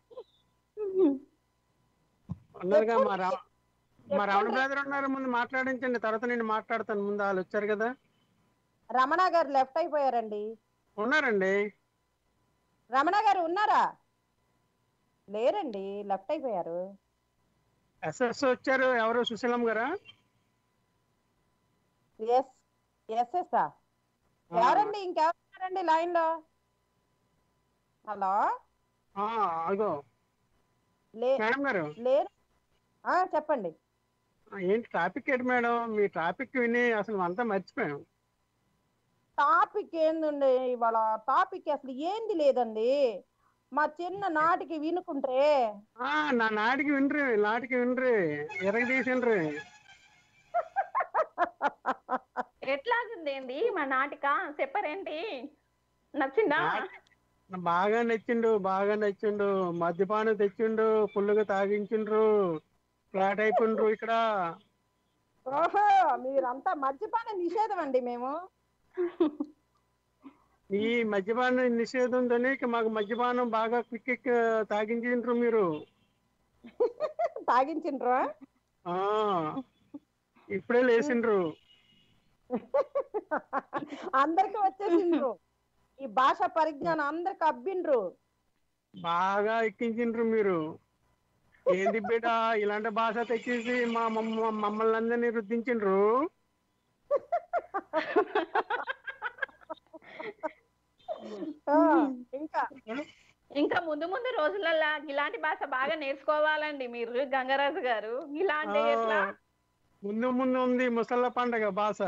ఉన్నారుగా మా రమణ బ్రదర్ ఉన్నారు, ముందు మాట్లాడించండి, తర్వాత నేను మాట్లాడతాను. ముందు వాళ్ళు వచ్చారు కదా.
రమణ గారు లెఫ్ట్ అయిపోయారండి.
ఉన్నారండి.
రమణ గారు ఉన్నారా? లేరండి, లెఫ్ట్ అయిపోయారు.
ఎస్ఎస్ వచ్చారు, ఎవరు? సుశీలం గారా?
ఎస్ఎస్ ఎవరండి? ఇంకెవరున్నారండి లైన్ లో? హలో,
అగో మేడం గారు
లేరు. చెప్పండి.
ఏంటి టాపిక్ ఏంటి మేడం? మీ టాపిక్ విని అసలు అంతా మర్చిపోయాం.
టాపిక్ ఏందండి ఇవాళ? టాపిక్ అసలు ఏంది లేదండి. మా చిన్న నాటికి వినుకుంటే
నా నాటికి వినరు ఎరగదీసిండ్రు.
ఎట్లాగుందేంది మా నాటిక? చెప్పరేంటి? నచ్చిందా?
బాగా నచ్చిండు. మద్యపానం తెచ్చిండు, పుల్లుగా తాగించిండ్రు, ఫ్లాట్ అయిపోయిండ్రు ఇక్కడ.
ఓహో మీరంతా మద్యపాన నిషేధం అండి మేము.
ఈ మద్యపాన నిషేధంతోనే మాకు మద్యపానం బాగా క్విక్ తాగించిండ్రు మీరు.
తాగించిండ్రా?
ఆ ఇప్పుడే లేచిండ్రు.
అందరికి వచ్చేసిండ్రు, ఈ భాష పరిజ్ఞానం అందరికి అబ్బిండ్రు.
బాగా ఎక్కించిండ్రు మీరు. ఏంది బిడ్డ ఇలాంటి భాష తెచ్చేసి మమ్మల్ని అందరినీ రుద్దించిండ్రు.
ఇంకా
ఇంకా ముందు ముందు రోజులలో ఇలాంటి భాష బాగా నేర్చుకోవాలండి మీరు గంగరాజు గారు. ఇలాంటి ఎట్లా
ముందు ముందు ఉంది ముసళ్ళ పండగ భాష.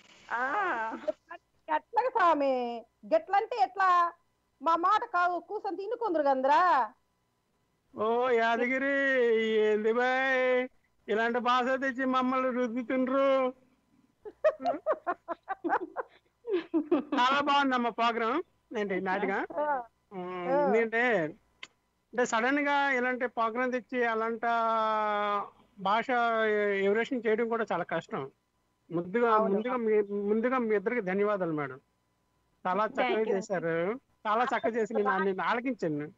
ఎట్లా స్వామి గెట్లంటే ఎట్లా? మా మాట కావు కూసని తినుకుందరు గందరా.
ఓ యాదగిరి ఏంది బాయ్ ఇలాంటి భాష తెచ్చి మమ్మల్ని రుద్దుతుండ్రు. చాలా బాగుందమ్మా ప్రోగ్రామ్ ఏంటి నాటిగా. ఎందుకంటే అంటే సడన్ గా ఇలాంటి ప్రోగ్రామ్ తెచ్చి అలాంటి భాష ఎవరేషన్ చేయడం కూడా చాలా కష్టం. ముందుగా మీ ఇద్దరికి ధన్యవాదాలు మేడం. చాలా చక్కగా చేశారు. చాలా చక్కగా చేసి నేను ఆలకించాను.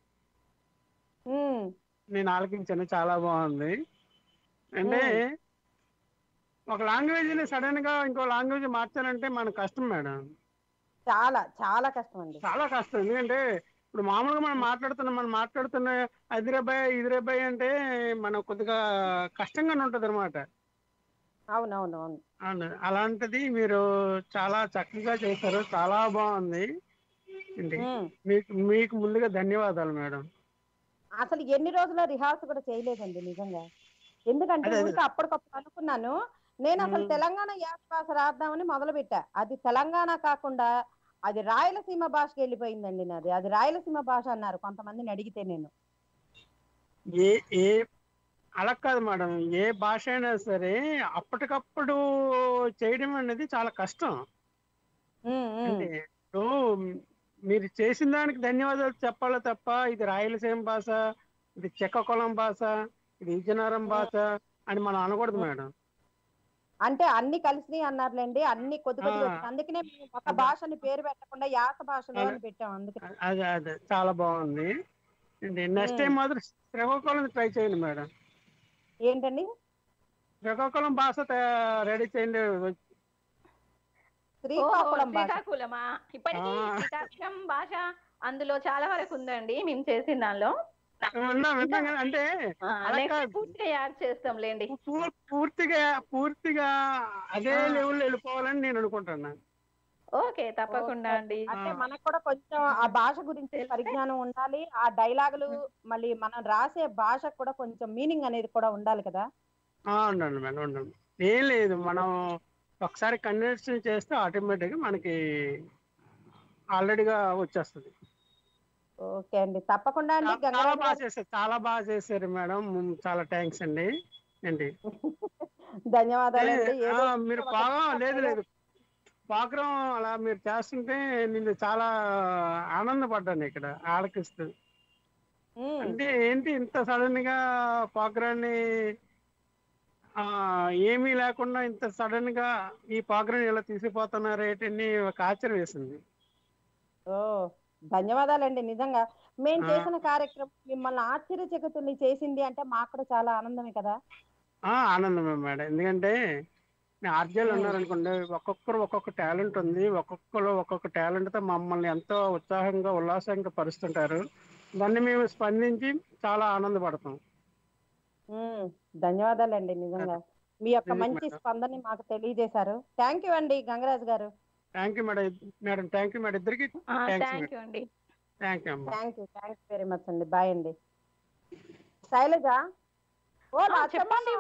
చాలా బాగుంది. అంటే ఒక లాంగ్వేజ్ ని సడన్ గా ఇంకో లాంగ్వేజ్ మార్చాలంటే మనకు కష్టం మేడం.
చాలా చాలా కష్టం అండి, చాలా
కష్టం. ఎందుకంటే ఇప్పుడు మామూలుగా మనం మాట్లాడుతున్న హైదరాబాద్ అంటే మనకు కొద్దిగా కష్టంగానే ఉంటది అనమాట.
అవును.
అలాంటిది మీరు చాలా చక్కగా చేశారు. చాలా బాగుంది. మీకు ముందుగా ధన్యవాదాలు మేడం.
అసలు ఎన్ని రోజుల రిహార్సల్ కూడా చేయలేదండి నిజంగా. ఎందుకంటే అప్పటికప్పుడు అనుకున్నాను నేను అసలు తెలంగాణ యాస భాష రాద్దామని మొదలు పెట్టా. అది తెలంగాణ కాకుండా అది రాయలసీమ భాషకి వెళ్ళిపోయిందండి నాది. అది రాయలసీమ భాష అన్నారు కొంతమందిని అడిగితే. నేను
అలా కాదు మేడం, ఏ భాష అయినా సరే అప్పటికప్పుడు చేయడం అనేది చాలా కష్టం. అంటే మీరు చేసిన దానికి ధన్యవాదాలు చెప్పాలి తప్ప ఇది రాయలసీమ భాష, ఇది చెక్కకొలం భాష, ఇది విజయనగరం భాష అని మనం అనకూడదు మేడం.
అంటే అన్ని కలిసి అన్నారులేండి, అన్ని కొద్ది కొద్దిగా. అందుకనే ఒక భాషని పేరు పెట్టకుండా యాస భాషలో అని పెట్టాం. అందుకని
అదే చాలా బాగుంది. నెక్స్ట్ టైం మాత్రం శ్రీకాకుళం ట్రై చేయండి మేడం.
ఏంటండి?
శ్రీకాకుళం భాష రెడీ చేయండి. శ్రీకాకుళమా? ఇప్పటికీ శ్రీకాకుళం భాష అందులో చాలా వరకు ఉందండి మేము చేసిన దానిలో.
అంటే
పూర్తిగా యాడ్ చేస్తాంలేండి.
పూర్తిగా అదే లెవెల్ వెళ్ళిపోవాలని నేను అనుకుంటున్నాను.
ఓకే, తప్పకుండా అండి.
అంటే మనకు కూడా కొంచెం ఆ భాష గురించి పరిజ్ఞానం ఉండాలి. ఆ డైలాగులు మళ్ళీ మనం రాసే భాష కూడా కొంచెం మీనింగ్ అనేది కూడా ఉండాలి కదా.
ఉండండి మేడం, ఉండండి. ఏం లేదు, మనం ఒకసారి కన్వర్షన్ చేస్తే ఆటోమేటిక్ గా మనకి ఆల్రెడీగా వచ్చేస్తుంది.
ఓకే అండి, తప్పకుండా అండి.
చాలా బాగా చేశారు మేడం, చాలా థ్యాంక్స్ అండి.
ధన్యవాదాలు.
మీరు బాగా లేదు ప్రోగ్రాం అలా మీరు చేస్తుంటే నేను చాలా ఆనందపడ్డాను ఇక్కడ ఆలకిస్తూ. అంటే ఏంటి ఇంత సడన్ గా ప్రోగ్రాన్ని ఏమీ లేకుండా ఇంత సడన్ గా ఈ ప్రోగ్రాం ఇలా తీసిపోతున్నారు ఏంటని ఒక ఆశ్చర్యం వేసింది.
ధన్యవాదాలండి. నిజంగా మేము చేసిన కార్యక్రమం మిమ్మల్ని ఆశ్చర్యచకితుల్ని చేసింది అంటే మాకు కూడా చాలా ఆనందమే కదా.
ఆనందమే మేడం. ఎందుకంటే ఆర్జేలు ఉన్నారనుకోండి, ఒక్కొక్కరు ఒక్కొక్క టాలెంట్ ఉంది. ఒక్కొక్కరు ఒక్కొక్క టాలెంట్ తో మమ్మల్ని ఎంతో ఉత్సాహంగా ఉల్లాసంగా పరుస్తుంటారు. దాన్ని మేము స్పందించి చాలా ఆనందపడతాం.
ధన్యవాదాలండి. నిజంగా మీ యొక్క మంచి స్పందన మాకు తెలియజేశారు. థ్యాంక్ యూ అండి Gangaraju garu.
Thank you madam. Thank you madam. ఇద్దరికి
థ్యాంక్ యూ అండి.
థ్యాంక్ యూ
వెరీ మచ్ అండి. బాయ్ అండి. శైలజ,
చెప్పండి.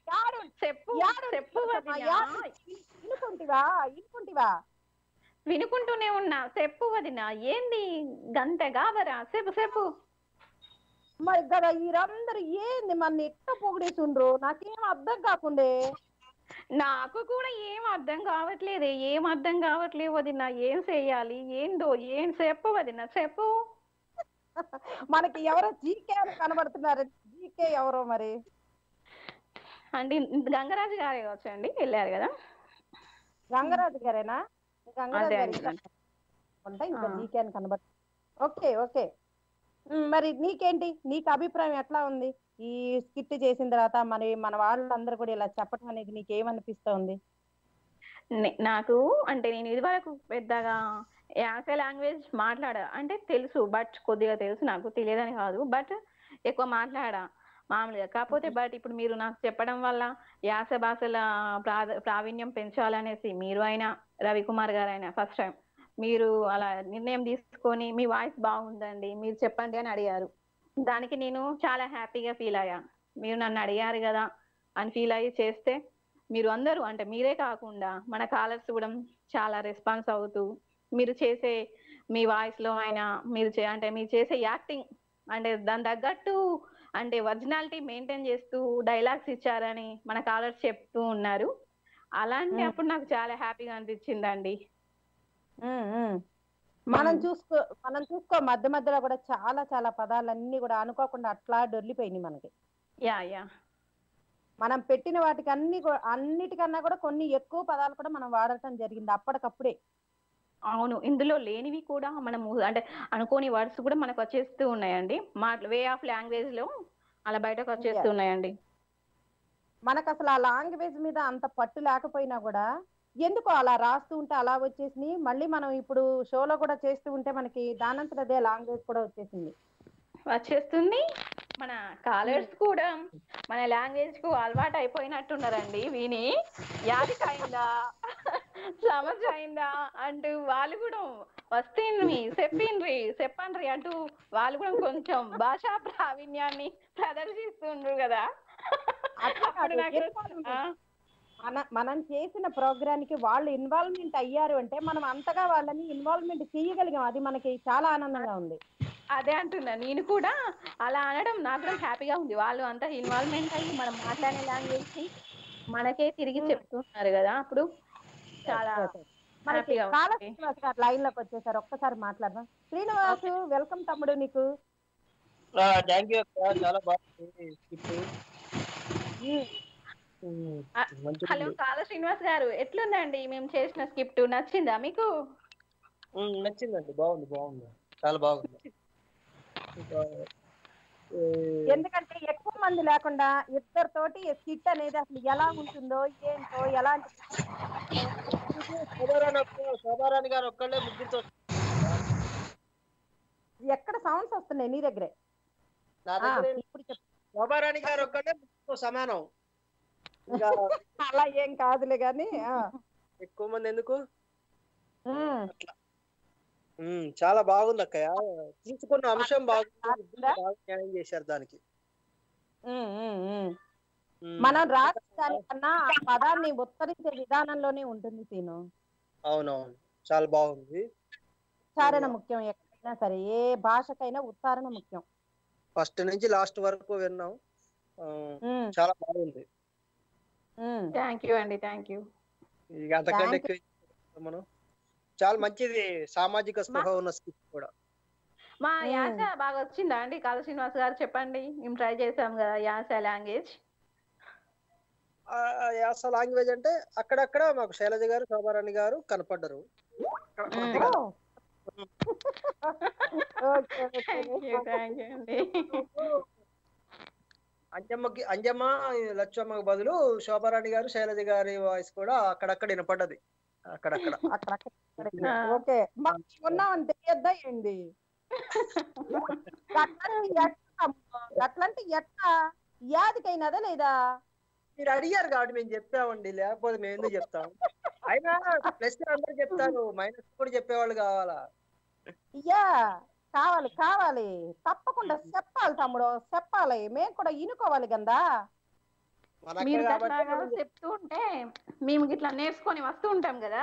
వినుకుంటూనే ఉన్నా. చెప్పు వదిన. ఏంది గంట గాబరా? చెప్పు.
మరి కదా వీరందరూ ఏంది మన ఎట్ట పొగిడేసుండ్రు, నాకేం అర్థం కాకుండే.
నాకు కూడా ఏం అర్థం కావట్లేదు వదిన. ఏం చెయ్యాలి ఏందో ఏం చెప్పు వదిన, చెప్పు.
మనకి ఎవరో జీకే కనబడుతున్నారు. జీకే ఎవరో మరి
అంటే గంగరాజు గారే వచ్చండి వెళ్ళారు కదా.
గంగరాజు గారేనా? గంగరాజు
అదే
గారు
అండి.
ఇంకా నీకే అని కనబడు. Okay okay. మరి నీకేంటి, నీకు అభిప్రాయం ఎట్లా ఉంది ఈ స్కిట్ చేసిన తర్వాత? మరి మన వాళ్ళందరూ కూడా ఇలా చెప్పడం అనేది నీకేమనిపిస్తోంది?
నాకు అంటే నేను ఇదివరకు పెద్దగా యాస లాంగ్వేజ్ అంటే తెలుసు, బట్ కొద్దిగా తెలుసు, నాకు తెలియదని కాదు, బట్ ఎక్కువ మాట్లాడా మామూలుగా. కాకపోతే బట్ ఇప్పుడు మీరు నాకు చెప్పడం వల్ల యాస భాషల ప్రావీణ్యం పెంచాలనేసి మీరు అయినా రవికుమార్ గారు అయినా ఫస్ట్ టైం మీరు అలా నిర్ణయం తీసుకొని మీ వాయిస్ బాగుందండి మీరు చెప్పండి అని అడిగారు. దానికి నేను చాలా హ్యాపీగా ఫీల్ అయ్యా. మీరు నన్ను అడిగారు కదా అని ఫీల్ అయ్యి చేస్తే మీరు అందరూ అంటే మీరే కాకుండా మన కాలర్స్ కూడా చాలా రెస్పాన్స్ అవుతూ మీరు చేసే మీ వాయిస్ లో అయినా మీరు అంటే మీరు చేసే యాక్టింగ్ అంటే దాని తగ్గట్టు అంటే ఒరిజినాలిటీ మెయింటైన్ చేస్తూ డైలాగ్స్ ఇచ్చారని మన కాలర్స్ చెప్తూ ఉన్నారు. అలాంటి అప్పుడు నాకు చాలా హ్యాపీగా అనిపించిందండి.
మనం చూసుకో మధ్య మధ్యలో కూడా చాలా చాలా పదాలన్నీ కూడా అనుకోకుండా అట్లా దొర్లిపోయినాయి మనకి.
యా యా
మనం పెట్టిన వాటికి అన్నిటికన్నా కూడా కొన్ని ఎక్కువ పదాలు కూడా మనం వాడటం జరిగింది అప్పటికప్పుడే.
అవును, ఇందులో లేనివి కూడా మనము అంటే అనుకోని వర్డ్స్ కూడా మనకు వచ్చేస్తూ ఉన్నాయండి. వే ఆఫ్ లాంగ్వేజ్ లో అలా బయటకు వచ్చేస్తూ ఉన్నాయండి.
మనకు అసలు ఆ లాంగ్వేజ్ మీద అంత పట్టు లేకపోయినా కూడా ఎందుకో అలా రాస్తూ ఉంటే అలా వచ్చేసింది. మళ్ళీ మనం ఇప్పుడు షోలో కూడా చేస్తూ ఉంటే మనకి దానంతట అదే లాంగ్వేజ్ కూడా
వచ్చేస్తుంది. మన కాలర్స్ కూడా మన లాంగ్వేజ్ కు అలవాటు అయిపోయినట్టున్నారండి. విని యాదికైందా సమజ్ అయిందా అంటూ వాళ్ళు కూడా వస్తేండ్రి చెప్పండ్రి అంటూ వాళ్ళు కూడా కొంచెం భాషా ప్రావీణ్యాన్ని ప్రదర్శిస్తుండ్రు కదా.
మనం చేసిన ప్రోగ్రామ్ కి వాళ్ళు ఇన్వాల్వ్మెంట్ అయ్యారు అంటే మనం అంతగా వాళ్ళని ఇన్వాల్వ్మెంట్ చేయగలిగాం. అది మనకి చాలా ఆనందంగా ఉంది.
అదే అంటున్నా, నేను కూడా అలా అనడం నాకు కూడా హ్యాపీగా ఉంది. వాళ్ళు అంతా ఇన్వాల్వ్మెంట్ అయ్యి మనం మాట్లాడే లాంగ్వేజ్ ని మనకే తిరిగి చెప్తున్నారు కదా, అప్పుడు చాలా
లైన్ లోకి వచ్చేసారు. ఒక్కసారి మాట్లాడదాం. శ్రీనివాసు, వెల్కమ్ తమ్ముడు. నీకు
చాలా బాగుంది.
హలో కాల శ్రీనివాస్ గారు, ఎట్లుందండి మేము చేసిన స్క్రిప్ట్? నచ్చిందా మీకు?
నచ్చిందండి, బాగుంది చాలా బాగుంది.
ఎందుకంటే ఎక్కువ మంది లేకుండా ఇద్దరితోటి స్కిట్ అనేది అసలు ఎలా ఉంటుందో ఏంటో ఎలాంటి
శోభారాణి గారు ఒక్కళ్ళే ముగ్గురితో.
ఎక్కడ సౌండ్స్ వస్తున్నాయి నీ దగ్గరే?
శోభారాణి గారు ఒక్కళ్ళే ముగ్గురితో సమానం.
అలా ఏం కాదులే గాని
ఎక్కువ మంది ఎందుకు. చాలా బాగుంది అక్కయ్య, తీసుకున్న అంశం న్యాయం చేశారు దానికి.
మనం రాసే దానికన్నా పదాన్ని ఉత్తరించే విధానంలోనే ఉంటుంది సీను.
అవునవును, చాలా బాగుంది.
ఉచ్చారణ ముఖ్యం, ఎక్కడైనా సరే ఏ భాషకైనా ఉచ్చారణ ముఖ్యం.
ఫస్ట్ నుంచి లాస్ట్ వరకు విన్నాం, చాలా బాగుంది.
థ్యాంక్ యూ అండి, థ్యాంక్ యూ.
ఇక అంతకంటే మనం చాలా మంచిది, సామాజిక స్పృహ ఉన్న స్కిట్ కూడా.
మా యాస బాగా వచ్చిందా అండి? కాళ శ్రీనివాస్ గారు చెప్పండి, మేము ట్రై చేసాం కదా యాస లాంగ్వేజ్.
యాస లాంగ్వేజ్ అంటే అక్కడక్కడ మాకు శైలజ గారు, శోభారాణి గారు కనపడ్డారు. అంజమ్మ లచ్చమ్మకు బదులు శోభారాణి గారు, శైలజ గారి వాయిస్ కూడా అక్కడక్కడ వినపడ్డది. అక్కడక్కడ
ఓకే, ఉన్నామని తెలియద్దా ఏంది? అట్లాంటి ఎట్లా యాదికైనదా లేదా?
మీరు అడిగారు కాబట్టి మేము చెప్పామండి, లేకపోతే మేము ఎందుకు చెప్తాం? అయినా ప్లస్ అందరూ చెప్తారు, మైనస్ కూడా చెప్పేవాళ్ళు కావాలా?
కావాలి తప్పకుండా చెప్పాలి తమ్ముడు, చెప్పాలి. మేము కూడా ఇనుకోవాలి కదా.
మీరు చెప్తూ ఉంటే మేము ఇట్లా నేర్చుకొని వస్తూ ఉంటాం కదా.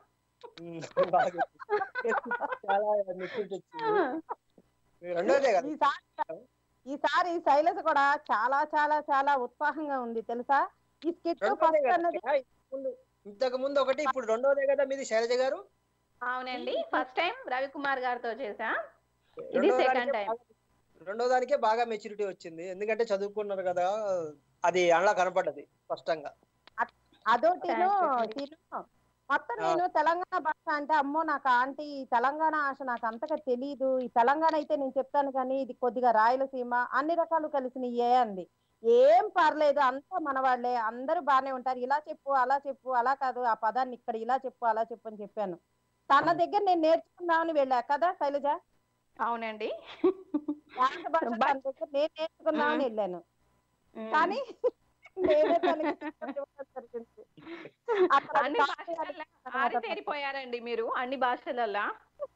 ఈసారి శైలజ కూడా చాలా చాలా చాలా ఉత్సాహంగా ఉంది తెలుసా. ఈ స్కిట్
ఇంతకు ముందు ఒకటి, ఇప్పుడు రెండోదే కదా మీది శైలజ గారు?
అవునండి, ఫస్ట్ టైం రవికుమార్ గారితో చేసా, ఇది సెకండ్ టైం.
రెండో దానికే బాగా మెచ్యూరిటీ వచ్చింది, ఎందుకంటే చదువుకున్నారు కదా, అది అలా కనపడ్డది స్పష్టంగా.
అదోటిను తిను మొత్తం నేను తెలంగాణ భాష అంటే అమ్మో నాకు ఆంటీ ఈ తెలంగాణ ఆశ నాకు అంతగా తెలియదు, ఈ తెలంగాణ అయితే నేను చెప్తాను కానీ ఇది కొద్దిగా రాయలసీమ అన్ని రకాలు కలిసినయే అంది. ఏం పర్లేదు అంతా మన వాళ్ళే, అందరూ బాగానే ఉంటారు, ఇలా చెప్పు అలా చెప్పు, అలా కాదు ఆ పదాన్ని ఇక్కడ ఇలా చెప్పు అలా చెప్పు అని చెప్పాను. తన దగ్గర నేను నేర్చుకుందామని వెళ్ళా కదా శైలజ?
అవునండి.
భాష తన దగ్గర నేను నేర్చుకుందామని వెళ్ళాను కానీ నేనే తనకి జరిగింది.
అన్ని భాషలల్లా ఆరితేరిపోయారండి మీరు, అన్ని భాషలల్లా.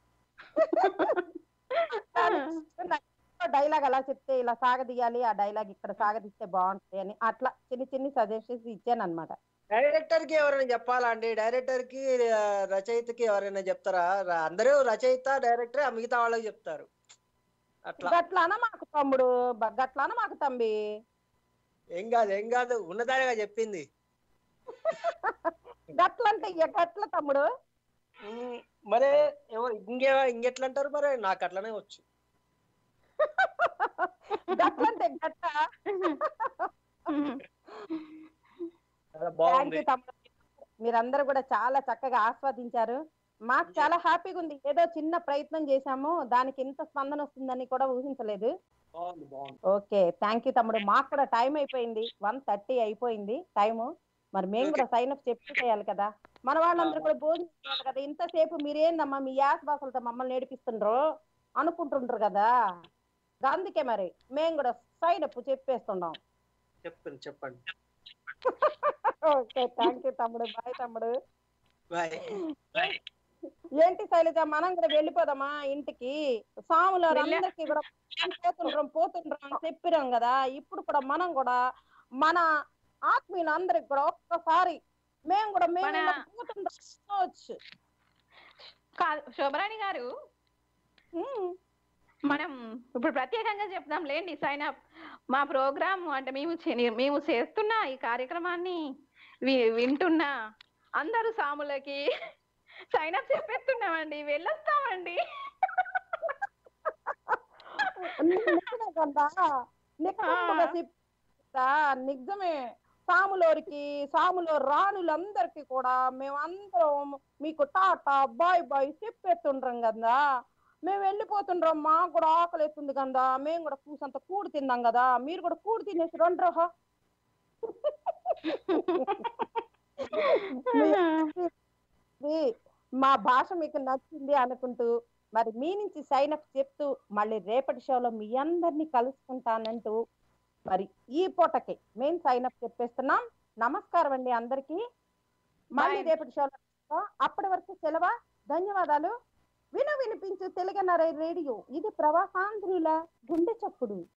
డైలాగ్ అలా చెప్తే ఇలా సాగదీయాలి, ఆ డైలాగ్ ఇక్కడ సాగదీస్తే బాగుంటుంది అని అట్లా చిన్ని సజెషన్స్ ఇచ్చాను అనమాట.
డైరెక్టర్ కి ఎవరైనా చెప్పాలా అండి? డైరెక్టర్ కి రచయితకి ఎవరైనా చెప్తారా? అందరూ రచయిత డైరెక్టర్ మిగతా వాళ్ళకి చెప్తారు. అట్లా
గట్లాన మాకు తమ్ముడు, గట్లాన మాకు తంబి.
ఏం కాదు ఉన్నదానిగా చెప్పింది.
గట్లంటే గట్ల తమ్ముడు.
మరే ఇంకెట్లా అంటారు మరి? నాకు అట్లనే వచ్చు.
గట్లంటే గట్ట. మీరందరూ కూడా చాలా చక్కగా ఆస్వాదించారు. మాకు చాలా హ్యాపీగా ఉంది. ఏదో చిన్న ప్రయత్నం చేశాము, దానికి ఇంత స్పందన వస్తుందని కూడా ఊహించలేదు. ఓకే, థ్యాంక్ యూ తమ్ముడు. మాకు కూడా టైం అయిపోయింది, 1:30 అయిపోయింది టైము. మరి మేము కూడా సైన్ అప్ చేయాలి కదా, మన వాళ్ళందరూ కూడా భోజనం చేయాలి కదా. ఇంతసేపు మీరేందమ్మా మీ యాస భాషలతో మమ్మల్ని నేర్పిస్తుండ్రు అనుకుంటుండ్రు కదా, అందుకే మరి మేము కూడా సైన్ అప్ చెప్పేస్తున్నాం.
చెప్పండి.
ఓకే, థ్యాంక్ యూ తమ్ముడు. బాయ్ తమ్ముడు.
బాయ్.
ఏంటి శైలజ, మనం కూడా వెళ్ళిపోదామా ఇంటికి? సాములు అందరికి కూడా పోతుండ్రం అని చెప్పిరాం కదా, ఇప్పుడు కూడా మనం కూడా మన ఆత్మీయులందరికి కూడా ఒక్కసారి మేము కూడా పోతుండొచ్చు.
శోభరాణి గారు, మనం ఇప్పుడు ప్రత్యేకంగా చెప్దాం లేండి సైన్ అప్. మా ప్రోగ్రామ్ అంటే మేము చేస్తున్న ఈ కార్యక్రమాన్ని వింటున్న అందరూ సాములకి సైన్ అప్ చెప్పేస్తున్నామండి, వెళ్ళొస్తామండి.
నిజమే, సాములో రాణులందరికి కూడా మేమందరం మీకు టాటా బాయ్ బాయ్ చెప్పేస్తుండ్రం కదా. మేము వెళ్ళిపోతుండ్రం, మాకు కూడా ఆకలి ఎత్తుంది కదా, మేము కూడా కూసంత కూడి తిందాం కదా, మీరు కూడా కూడి తినేసి రండ్రహ. మా భాష మీకు నచ్చింది అనుకుంటూ మరి మీ నుంచి సైన్ అప్ చెప్తూ మళ్ళీ రేపటి షోలో మీ అందరినీ కలుసుకుంటానంటూ మరి ఈ పూటకి మేము సైన్ అప్ చెప్పేస్తున్నాం. నమస్కారం అండి అందరికి. మళ్ళీ రేపటి షోలో అప్పటి వరకు సెలవా. ధన్యవాదాలు. వినిపించు తెలుగు NRI రేడియో, ఇది ప్రవాసాంధ్రుల గుండె చప్పుడు.